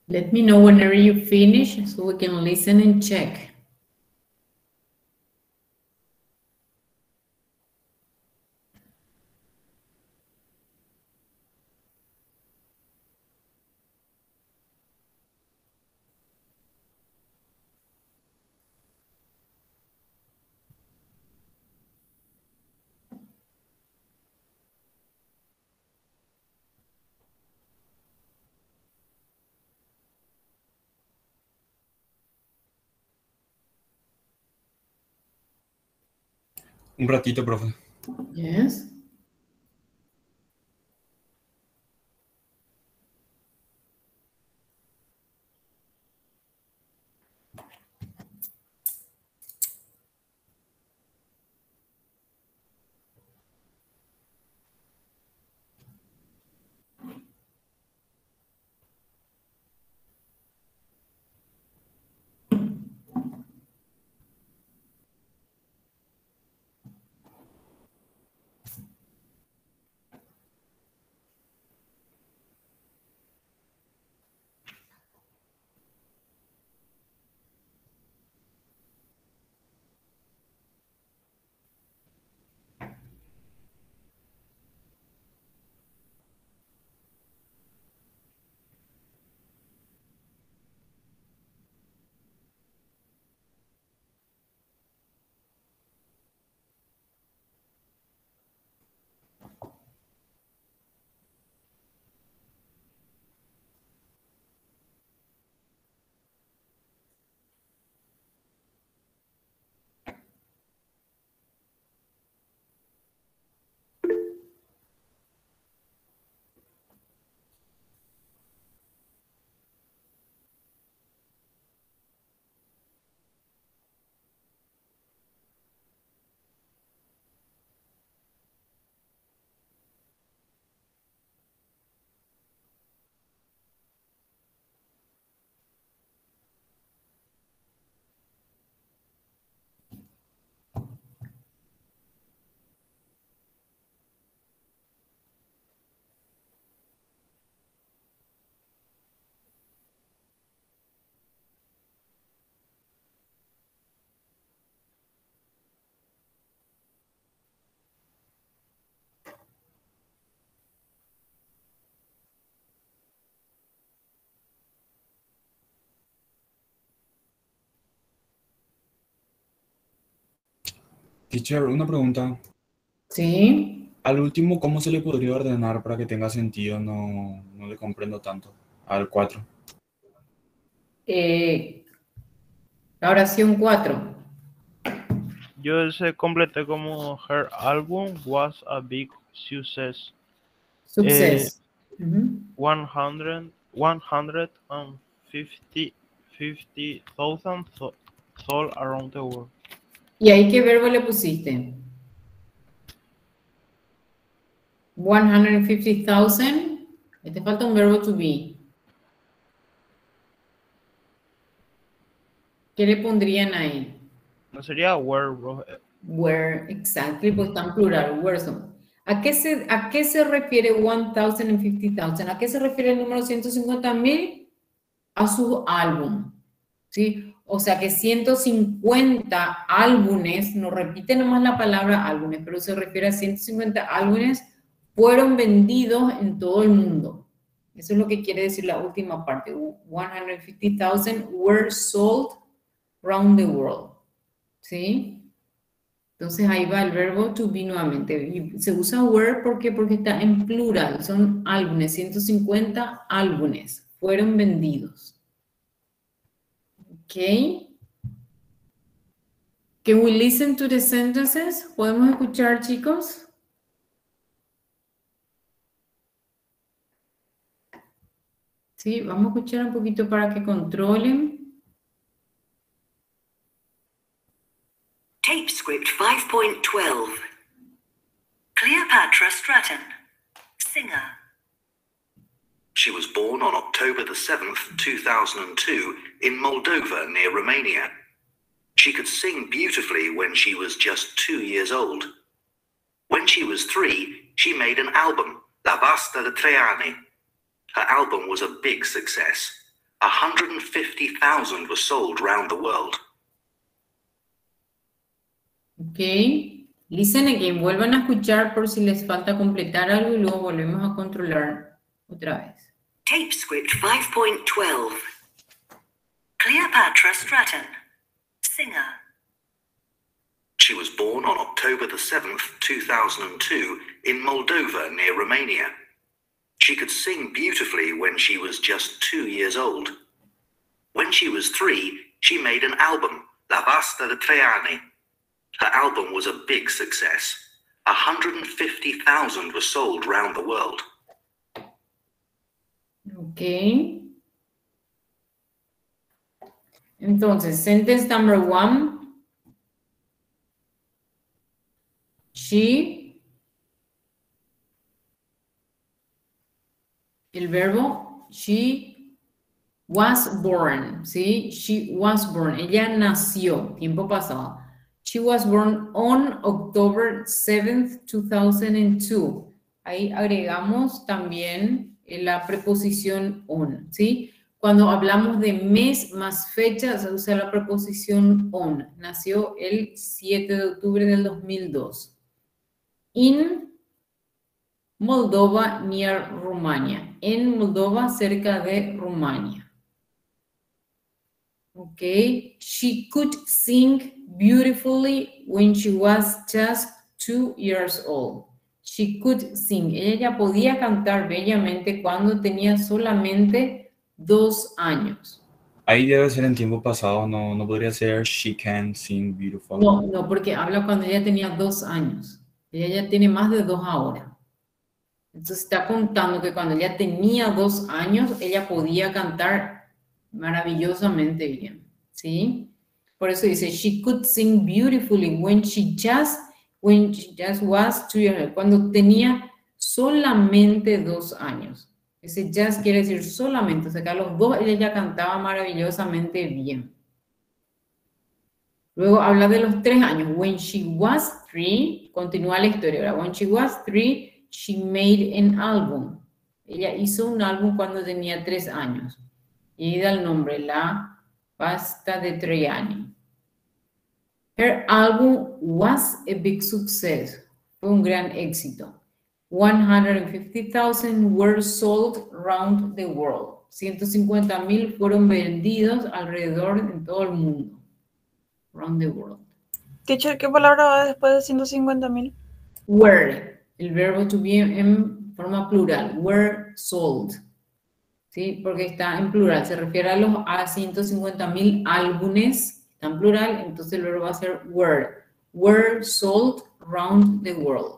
Let me know whenever you finish so we can listen and check. Un ratito, profe. Yes. Teacher, una pregunta. Sí. Al último, ¿cómo se le podría ordenar para que tenga sentido? No, no le comprendo tanto. Al 4. La oración 4. Yo se completé como her album was a big success. Success. 150,000 sold around the world. ¿Y ahí qué verbo le pusiste? 150,000. Te falta un verbo to be. ¿Qué le pondrían ahí? No sería were, bro. Were, exactly, pues está en plural, were son. ¿A qué se refiere 1,050,000? ¿A qué se refiere el número 150,000? A su álbum, ¿sí? O sea que 150 álbumes, no repite nomás la palabra álbumes, pero se refiere a 150 álbumes fueron vendidos en todo el mundo. Eso es lo que quiere decir la última parte. 150,000 were sold around the world, ¿sí? Entonces ahí va el verbo to be nuevamente. Y se usa were porque está en plural. Son álbumes, 150 álbumes fueron vendidos. Ok. Can we listen to the sentences? ¿Podemos escuchar, chicos? Sí, vamos a escuchar un poquito para que controlen. Tape script 5.12. Cleopatra Stratton, singer. She was born on October the 7th, 2002, in Moldova near Romania. She could sing beautifully when she was just 2 years old. When she was 3, she made an album, La Basta de Tre Anni. Her album was a big success. 150,000 were sold round the world. Ok. Listen again. Vuelvan a escuchar por si les falta completar algo y luego volvemos a controlar otra vez. Tape script 5.12. Cleopatra Stratton, singer. She was born on October the 7th, 2002, in Moldova near Romania. She could sing beautifully when she was just 2 years old. When she was 3, she made an album, La Vasta de Traiani. Her album was a big success. 150,000 were sold round the world. Ok. Entonces, sentence number 1. She. El verbo, she was born, ¿sí? She was born. Ella nació, tiempo pasado. She was born on October 7th, 2002. Ahí agregamos también la preposición on, ¿sí? Cuando hablamos de mes más fecha, se usa la preposición on. Nació el 7 de octubre del 2002. In Moldova, near Rumania. En Moldova, cerca de Rumania. Ok. She could sing beautifully when she was just 2 years old. She could sing. Ella ya podía cantar bellamente cuando tenía solamente 2 años. Ahí debe ser en tiempo pasado, no podría ser she can sing beautiful. No, porque habla cuando ella tenía 2 años. Ella ya tiene más de 2 ahora. Entonces está contando que cuando ella tenía 2 años, ella podía cantar maravillosamente bien, ¿sí? Por eso dice, she could sing beautifully when she just was 2 years old. Cuando tenía solamente 2 años. Ese just quiere decir solamente, o sea que a los 2 ella ya cantaba maravillosamente bien. Luego habla de los 3 años. When she was 3, continúa la historia. ¿Verdad? When she was 3, she made an album. Ella hizo un álbum cuando tenía 3 años. Y da el nombre, La Vasta de Traiani. Her album was a big success. Fue un gran éxito. 150,000 were sold around the world. 150,000 fueron vendidos alrededor en todo el mundo. Around the world. Teacher, ¿qué palabra va después de 150,000? Were. El verbo to be en forma plural. Were sold. ¿Sí? Porque está en plural. Se refiere a 150,000 álbumes. Está en plural. Entonces el verbo va a ser were. Were sold around the world.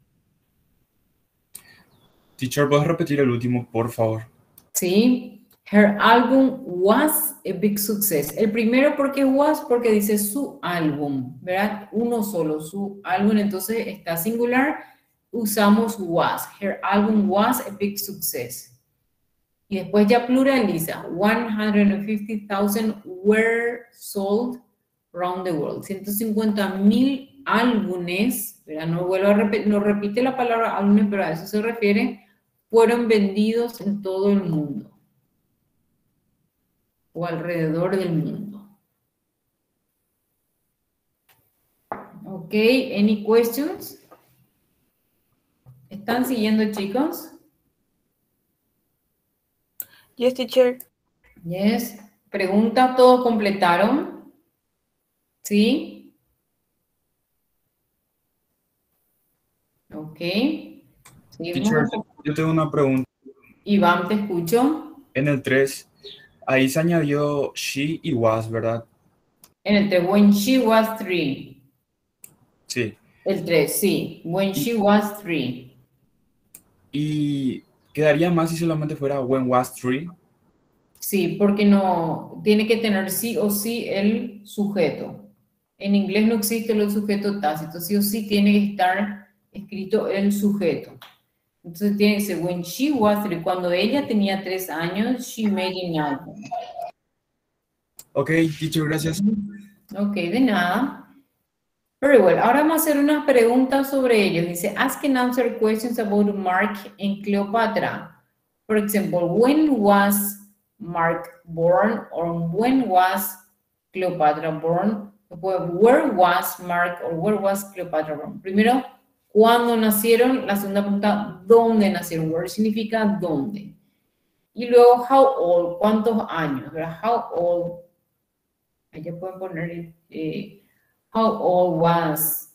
Teacher, ¿puedes repetir el último, por favor? Sí. Her album was a big success. El primero, porque was, porque dice su álbum, ¿verdad? Uno solo, su álbum, entonces está singular, usamos was. Her album was a big success. Y después ya pluraliza. 150,000 were sold around the world. 150,000 álbumes, ¿verdad? No vuelvo a repetir, no repite la palabra álbumes, pero a eso se refiere, fueron vendidos en todo el mundo. O alrededor del mundo. Ok, any questions? ¿Están siguiendo, chicos? Yes, teacher. Yes. ¿Pregunta? ¿Todos completaron? ¿Sí? Ok. Teacher, yo tengo una pregunta. Iván, te escucho. En el 3, ahí se añadió she y was, ¿verdad? En el 3, when she was 3. Sí. El 3, sí. When she was 3. ¿Y quedaría más si solamente fuera when was 3? Sí, porque no tiene que tener sí o sí el sujeto. En inglés no existe el sujeto tácito, sí o sí tiene que estar escrito el sujeto. Entonces tiene que ser when she was 3. Cuando ella tenía 3 años, she made an album. Ok, teacher, gracias. Ok, de nada. Very well. Ahora vamos a hacer unas preguntas sobre ellos. Dice, ask and answer questions about Mark and Cleopatra. For example, when was Mark born? Or when was Cleopatra born? Where was Mark or where was Cleopatra born? Primero, ¿cuándo nacieron? La segunda pregunta, ¿dónde nacieron? Where significa ¿dónde? Y luego, how old? ¿Cuántos años? ¿Verdad? How old? Ahí ya pueden poner, how old was?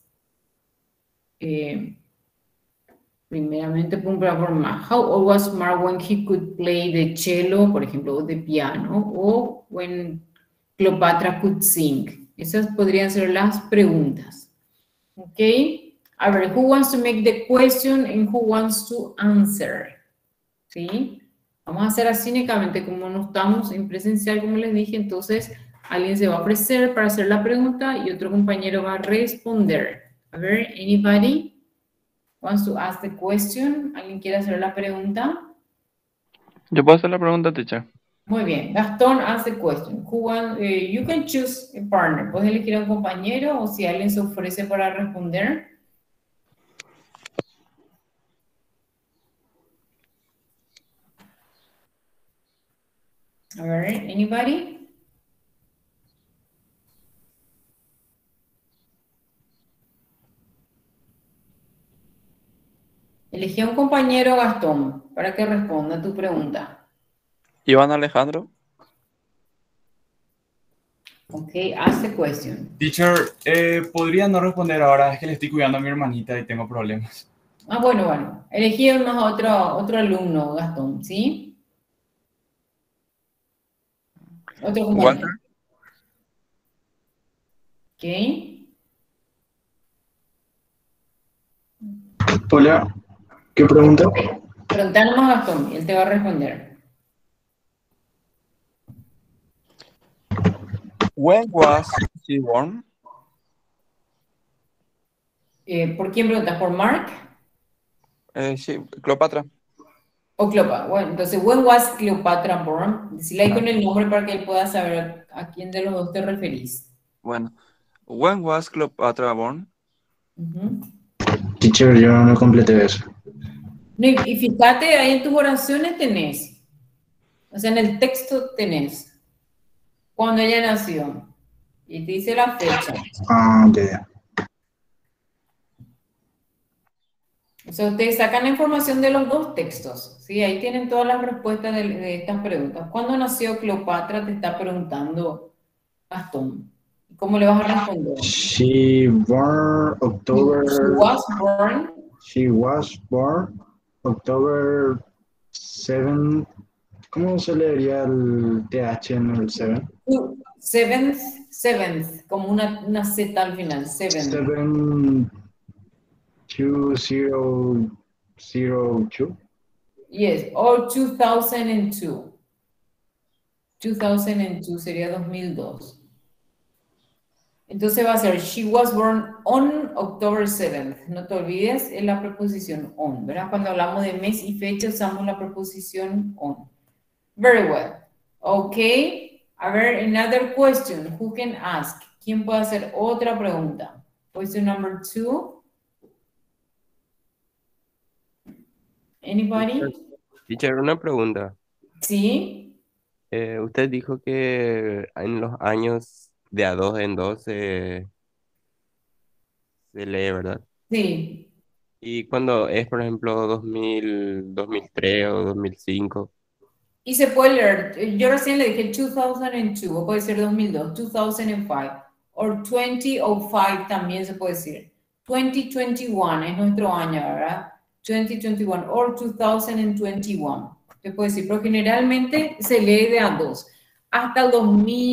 Primeramente, por más. How old was Mark when he could play the cello, por ejemplo, o the piano, o when Cleopatra could sing? Esas podrían ser las preguntas. ¿Ok? A ver, who wants to make the question and who wants to answer? ¿Sí? Vamos a hacer así únicamente, como no estamos en presencial, como les dije, entonces alguien se va a ofrecer para hacer la pregunta y otro compañero va a responder. A ver, anybody wants to ask the question? ¿Alguien quiere hacer la pregunta? Yo puedo hacer la pregunta, teacher. Muy bien. Gastón, ask the question. You can choose a partner. Puedes elegir a un compañero o si alguien se ofrece para responder. A ver, anybody? Elegí a un compañero, Gastón, para que responda a tu pregunta. Iván Alejandro. Ok, ask the question. Teacher, podría no responder ahora, es que le estoy cuidando a mi hermanita y tengo problemas. Ah, bueno. Elegí más otro alumno, Gastón, ¿sí? Otro compañero. Ok. Hola, ¿qué pregunta? Preguntarnos a Gastón y él te va a responder. When was she born? ¿Por quién preguntas? ¿Por Mark? Sí, Cleopatra. O Cleopatra. Bueno, entonces, when was Cleopatra born? Decirle ahí con el nombre para que él pueda saber a quién de los dos te referís. Bueno, when was Cleopatra born? Teacher, yo no completé eso. No, y fíjate, ahí en tus oraciones tenés. O sea, en el texto tenés. Cuando ella nació. Y te dice la fecha. Ah, ya. O sea, ustedes sacan la información de los dos textos. ¿Sí? Ahí tienen todas las respuestas de estas preguntas. ¿Cuándo nació Cleopatra? Te está preguntando Gastón. ¿Cómo le vas a responder? She born October. She was born. She was born October 7. ¿Cómo se leería el TH en el 7? Seventh, como una Z al final. 2002. Yes, or 2002. 2002 sería 2002. Entonces va a ser, she was born on October 7th. No te olvides, es la preposición on, ¿verdad? Cuando hablamos de mes y fecha usamos la preposición on. Very well. Okay. A ver, another question. Who can ask? ¿Quién puede hacer otra pregunta? Question number 2. Anybody? Teacher, una pregunta. Sí. Usted dijo que en los años de a 2 en 2 se lee, ¿verdad? Sí. Y cuando es, por ejemplo, 2003 o 2005. Y se puede leer, yo recién le dije 2002, o puede ser 2002, 2005, o 2005 también se puede decir. 2021 es nuestro año, ¿verdad? 2021 o 2021. Se puede decir, pero generalmente se lee de a dos. Hasta el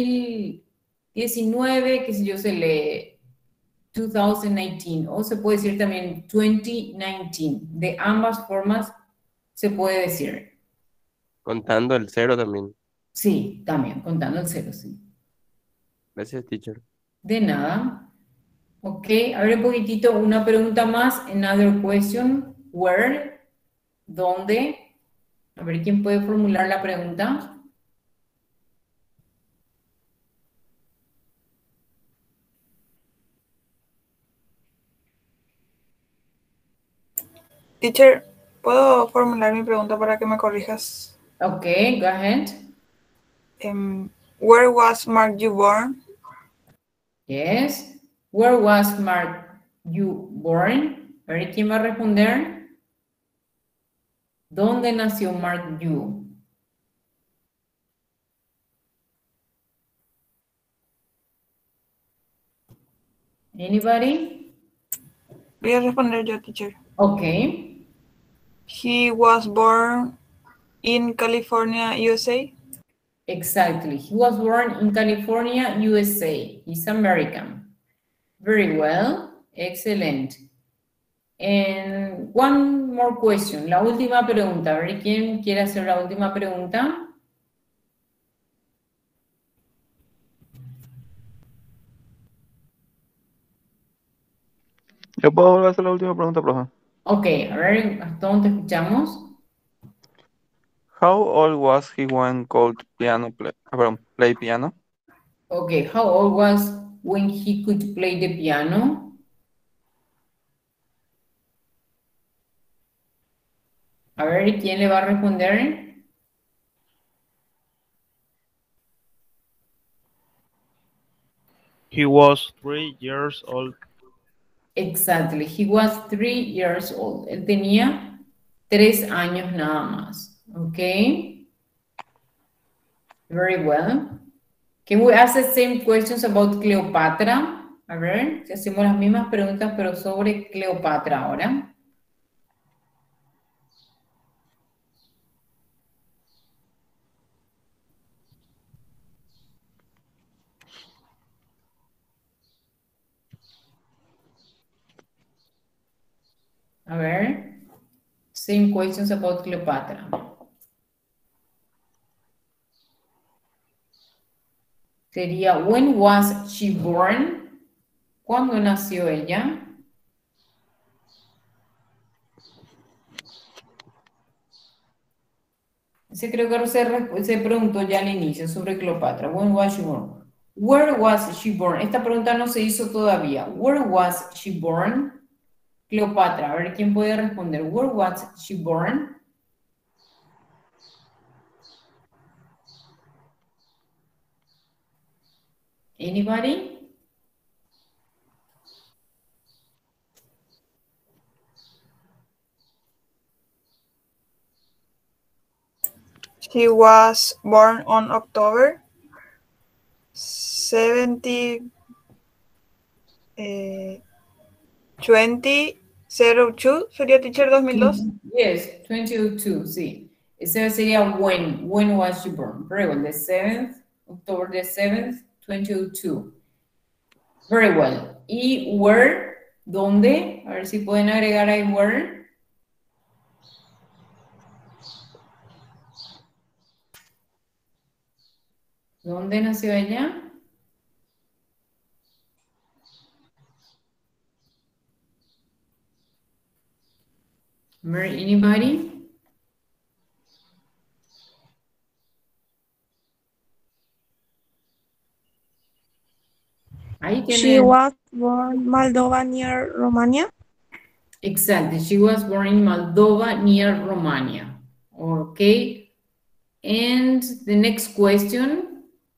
2019, qué sé yo, se lee 2019, o se puede decir también 2019. De ambas formas se puede decir. Contando el 0 también. Sí, también, contando el 0, sí. Gracias, teacher. De nada. Ok, a ver un poquitito, una pregunta más. Another question. Where? ¿Dónde? A ver quién puede formular la pregunta. Teacher, ¿puedo formular mi pregunta para que me corrijas? Ok, go ahead. Where was Mark you born? Yes. Where was Mark you born? A ver, ¿quién va a responder? ¿Dónde nació Mark you? Anybody? Voy a responder yo, teacher. Okay. He was born in California, USA. Exactly. He was born in California, USA. He's American. Very well. Excellent. And one more question. La última pregunta. A ver, ¿quién quiere hacer la última pregunta? Yo puedo volver a hacer la última pregunta, profe. Ok, a ver, ¿hasta dónde escuchamos? How old was he when called piano play piano? Okay, how old was when he could play the piano? A ver, ¿quién le va a responder? He was 3 years old. Exactly, he was 3 years old. Él tenía 3 años nada más. Okay. Very well. Can we ask the same questions about Cleopatra? A ver, si hacemos las mismas preguntas, pero sobre Cleopatra ahora. A ver, same questions about Cleopatra. Sería, when was she born? ¿Cuándo nació ella? Ese creo que se preguntó ya al inicio sobre Cleopatra. When was she born? Where was she born? Esta pregunta no se hizo todavía. Where was she born? Cleopatra. A ver quién puede responder. Where was she born? Anybody? He was born on October 2002, ¿sería teacher 2002? Yes, 2002, sí. Ese sería when. When was she born? Very well. The 7th, October the 7th, 2002. Very well. ¿Y where? ¿Dónde? A ver si pueden agregar ahí where. ¿Dónde nació ella? Anybody? Ahí tiene. She was born in Moldova near Romania. Exactly. She was born in Moldova near Romania. Okay. And the next question.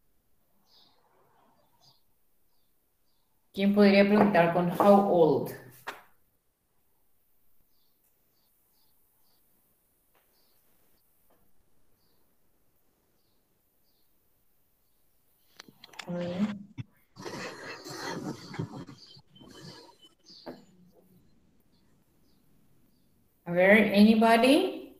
¿Quién podría preguntar con how old? A ver, anybody?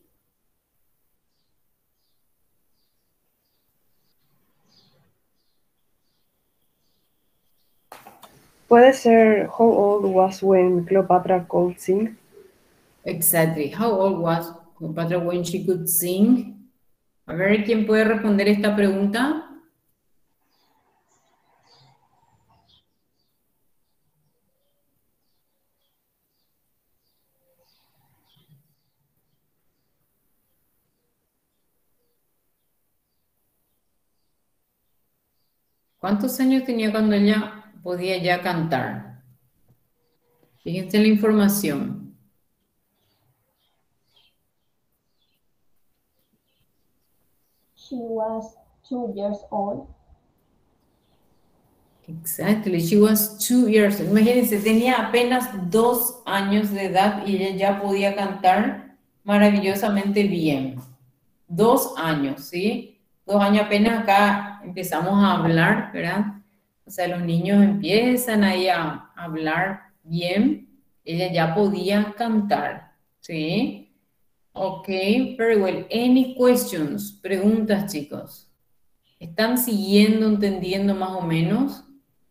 Puede ser how old was when Cleopatra could sing? Exactly. How old was Cleopatra when she could sing? A ver, ¿quién puede responder esta pregunta? ¿Cuántos años tenía cuando ella podía ya cantar? Fíjense la información. She was 2 years old. Exactly, she was 2 years old. Imagínense, tenía apenas 2 años de edad y ella ya podía cantar maravillosamente bien. 2 años, ¿sí? 2 años apenas acá empezamos a hablar, ¿verdad? O sea, los niños empiezan ahí a hablar bien. Ella ya podía cantar, ¿sí? Ok, very well. Any questions? Preguntas, chicos. ¿Están siguiendo, entendiendo más o menos?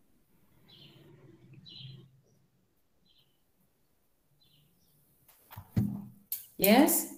Yes?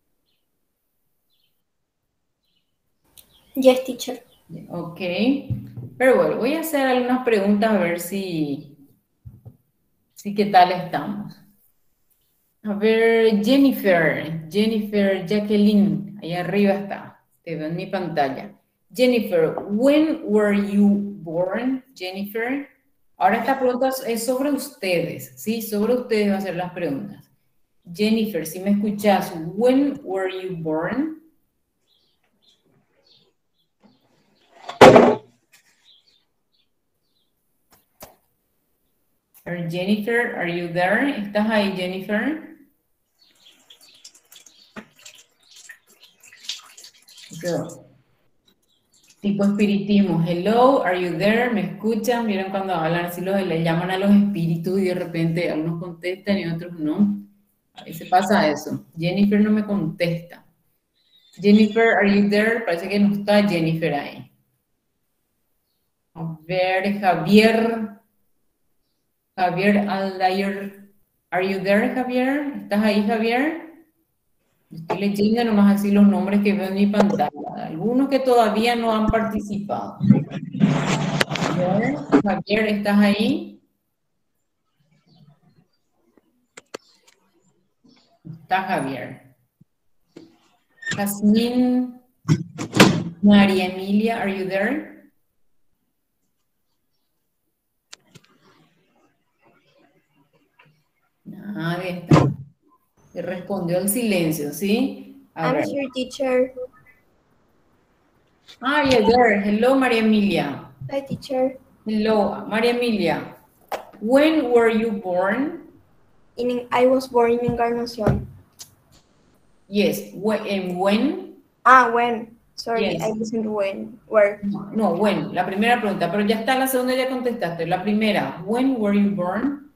Yes, teacher. Ok. Pero bueno, voy a hacer algunas preguntas a ver si qué tal estamos. A ver, Jennifer, Jacqueline, ahí arriba está. Te veo en mi pantalla. Jennifer, when were you born, Jennifer? Ahora esta pregunta es sobre ustedes, ¿sí? Sobre ustedes van a ser las preguntas. Jennifer, si me escuchas, when were you born? Jennifer, are you there? ¿Estás ahí, Jennifer? Girl. Tipo espiritismo. Hello, are you there? ¿Me escuchan? ¿Vieron cuando hablan así le llaman a los espíritus y de repente algunos contestan y otros no? A veces pasa eso. Jennifer no me contesta. Jennifer, are you there? Parece que no está Jennifer ahí. A ver, Javier Aldair, are you there, Javier? ¿Estás ahí, Javier? Estoy leyendo nomás así los nombres que veo en mi pantalla. Algunos que todavía no han participado. Javier, ¿estás ahí? Está Javier. Jasmine, María Emilia, are you there? Nadie está. Se respondió el silencio, ¿sí? I'm here, teacher. Ah, you're there. Hello, María Emilia. Hi, teacher. Hello, María Emilia. When were you born? I was born in Encarnación. Yes. When? Ah, when. Sorry, Yes. I listened when. Where? No, when. La primera pregunta, pero ya está la segunda, ya contestaste. La primera, when were you born?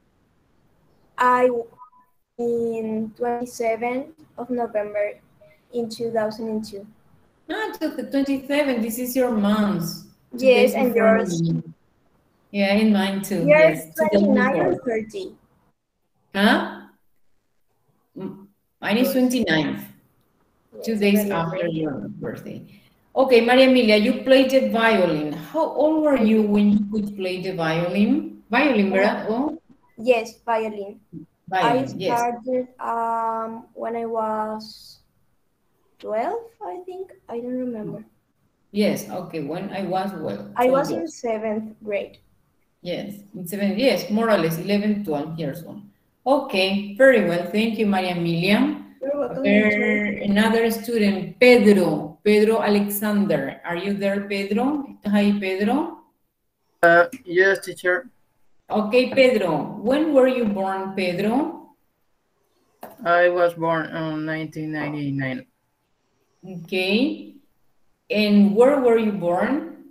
In 27th of November in 2002. Ah, 27, this is your month. Yes, and yours? Yeah, in mine too. Yours Yes, 29 or 30? Huh? Mine is 29th. 2 days after your birthday. Okay, Maria Emilia, you played the violin. How old were you when you could play the violin? Violin, ¿verdad? Oh? Yes, violin. Violin, I yes. started when I was 12, I think. I don't remember. Yes, okay, when I was, well, I was 12 in 7th grade. Yes, in 7, yes, more or less 11, 12 years old. Okay, very well. Thank you, Maria Emilia. You're welcome, teacher. Another student, Pedro Alexander. Are you there, Pedro? ¿Estás ahí, Pedro? Yes, teacher. Okay, Pedro. When were you born, Pedro? I was born in 1999. Okay. And where were you born?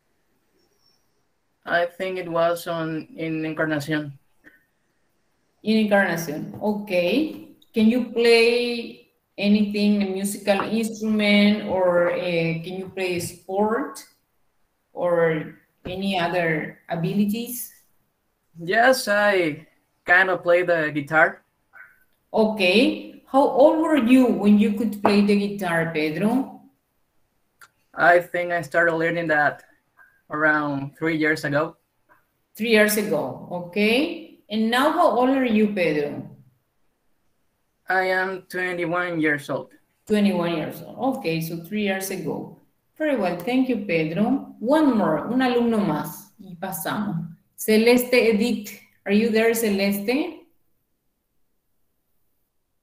I think it was in Encarnación. In Encarnación. Okay. Can you play anything, a musical instrument, or can you play sport or any other abilities? Yes, I kind of play the guitar. Okay. How old were you when you could play the guitar, Pedro? I think I started learning that around 3 years ago. 3 years ago, okay. And now how old are you, Pedro? I am 21 years old. 21 years old. Okay, so 3 years ago. Very well, thank you, Pedro. One more, un alumno más y pasamos. Celeste Edith, are you there, Celeste?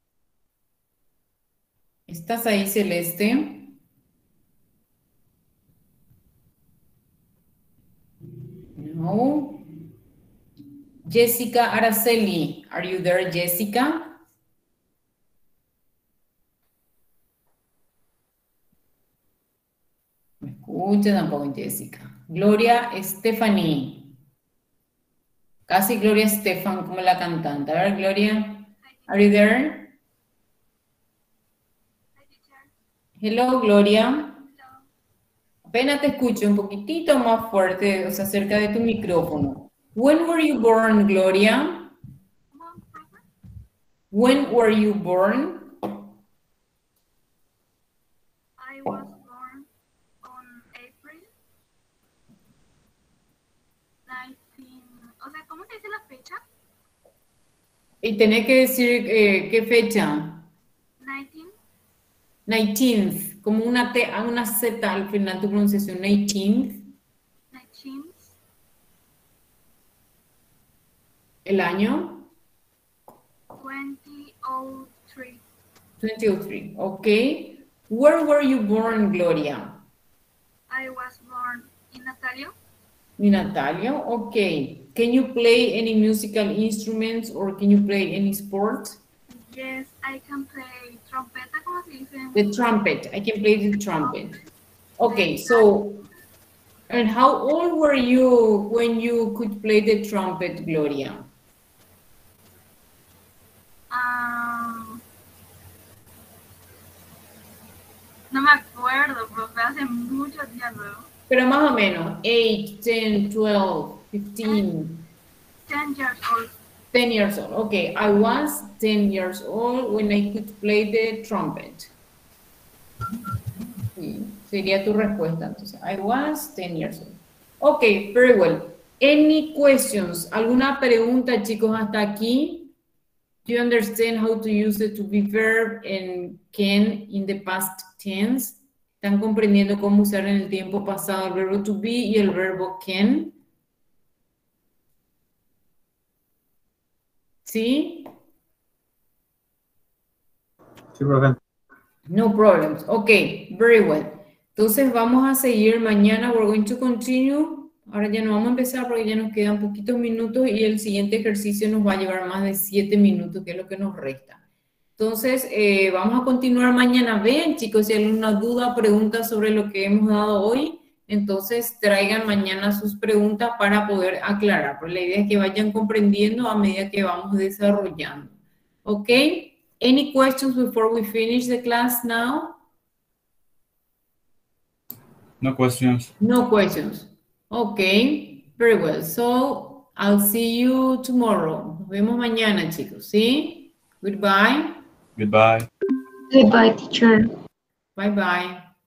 ¿Estás ahí, Celeste? No. Jessica Araceli, are you there, Jessica? Me escucha tampoco, Jessica. Gloria Stephanie. Casi Gloria Estefan como la cantante. A ver, Gloria, are you there? Hello, Gloria. Apenas te escucho un poquitito más fuerte, o sea, cerca de tu micrófono. When were you born, Gloria? When were you born? I was born on April 19. O sea, ¿cómo se dice la fecha? Y tenés que decir qué fecha. 19th, como una Z al final tu pronunciación. 19th. ¿El año? 2003. 2003, okay. Where were you born, Gloria? I was born in Natalio. In Natalio, okay. Can you play any musical instruments or can you play any sport? Yes, I can play trompeta, ¿cómo se dice? The trumpet, I can play the trumpet. Okay, so, and how old were you when you could play the trumpet, Gloria? No me acuerdo, profe, hace muchos días luego. Pero más o menos, 8, 10, 12, 15. 10 years old. 10 years old. Okay, I was 10 years old when I could play the trumpet. Sí, sería tu respuesta entonces. I was 10 years old. Okay, very well. Any questions? ¿Alguna pregunta, chicos, hasta aquí? Do you understand how to use the to be verb and can in the past tense? ¿Están comprendiendo cómo usar en el tiempo pasado el verbo to be y el verbo can? ¿Sí? Sí, profe. No problems. Okay, very well. Entonces vamos a seguir mañana. We're going to continue. Ahora ya no vamos a empezar porque ya nos quedan poquitos minutos y el siguiente ejercicio nos va a llevar más de 7 minutos, que es lo que nos resta. Entonces, vamos a continuar mañana. Vean, chicos, si hay alguna duda o pregunta sobre lo que hemos dado hoy, entonces traigan mañana sus preguntas para poder aclarar. Pero la idea es que vayan comprendiendo a medida que vamos desarrollando. ¿Ok? Any questions before we finish the class now? No questions. No questions. Okay, very well. So, I'll see you tomorrow. Nos vemos mañana, chicos. ¿Sí? Goodbye. Goodbye. Goodbye, teacher. Bye-bye.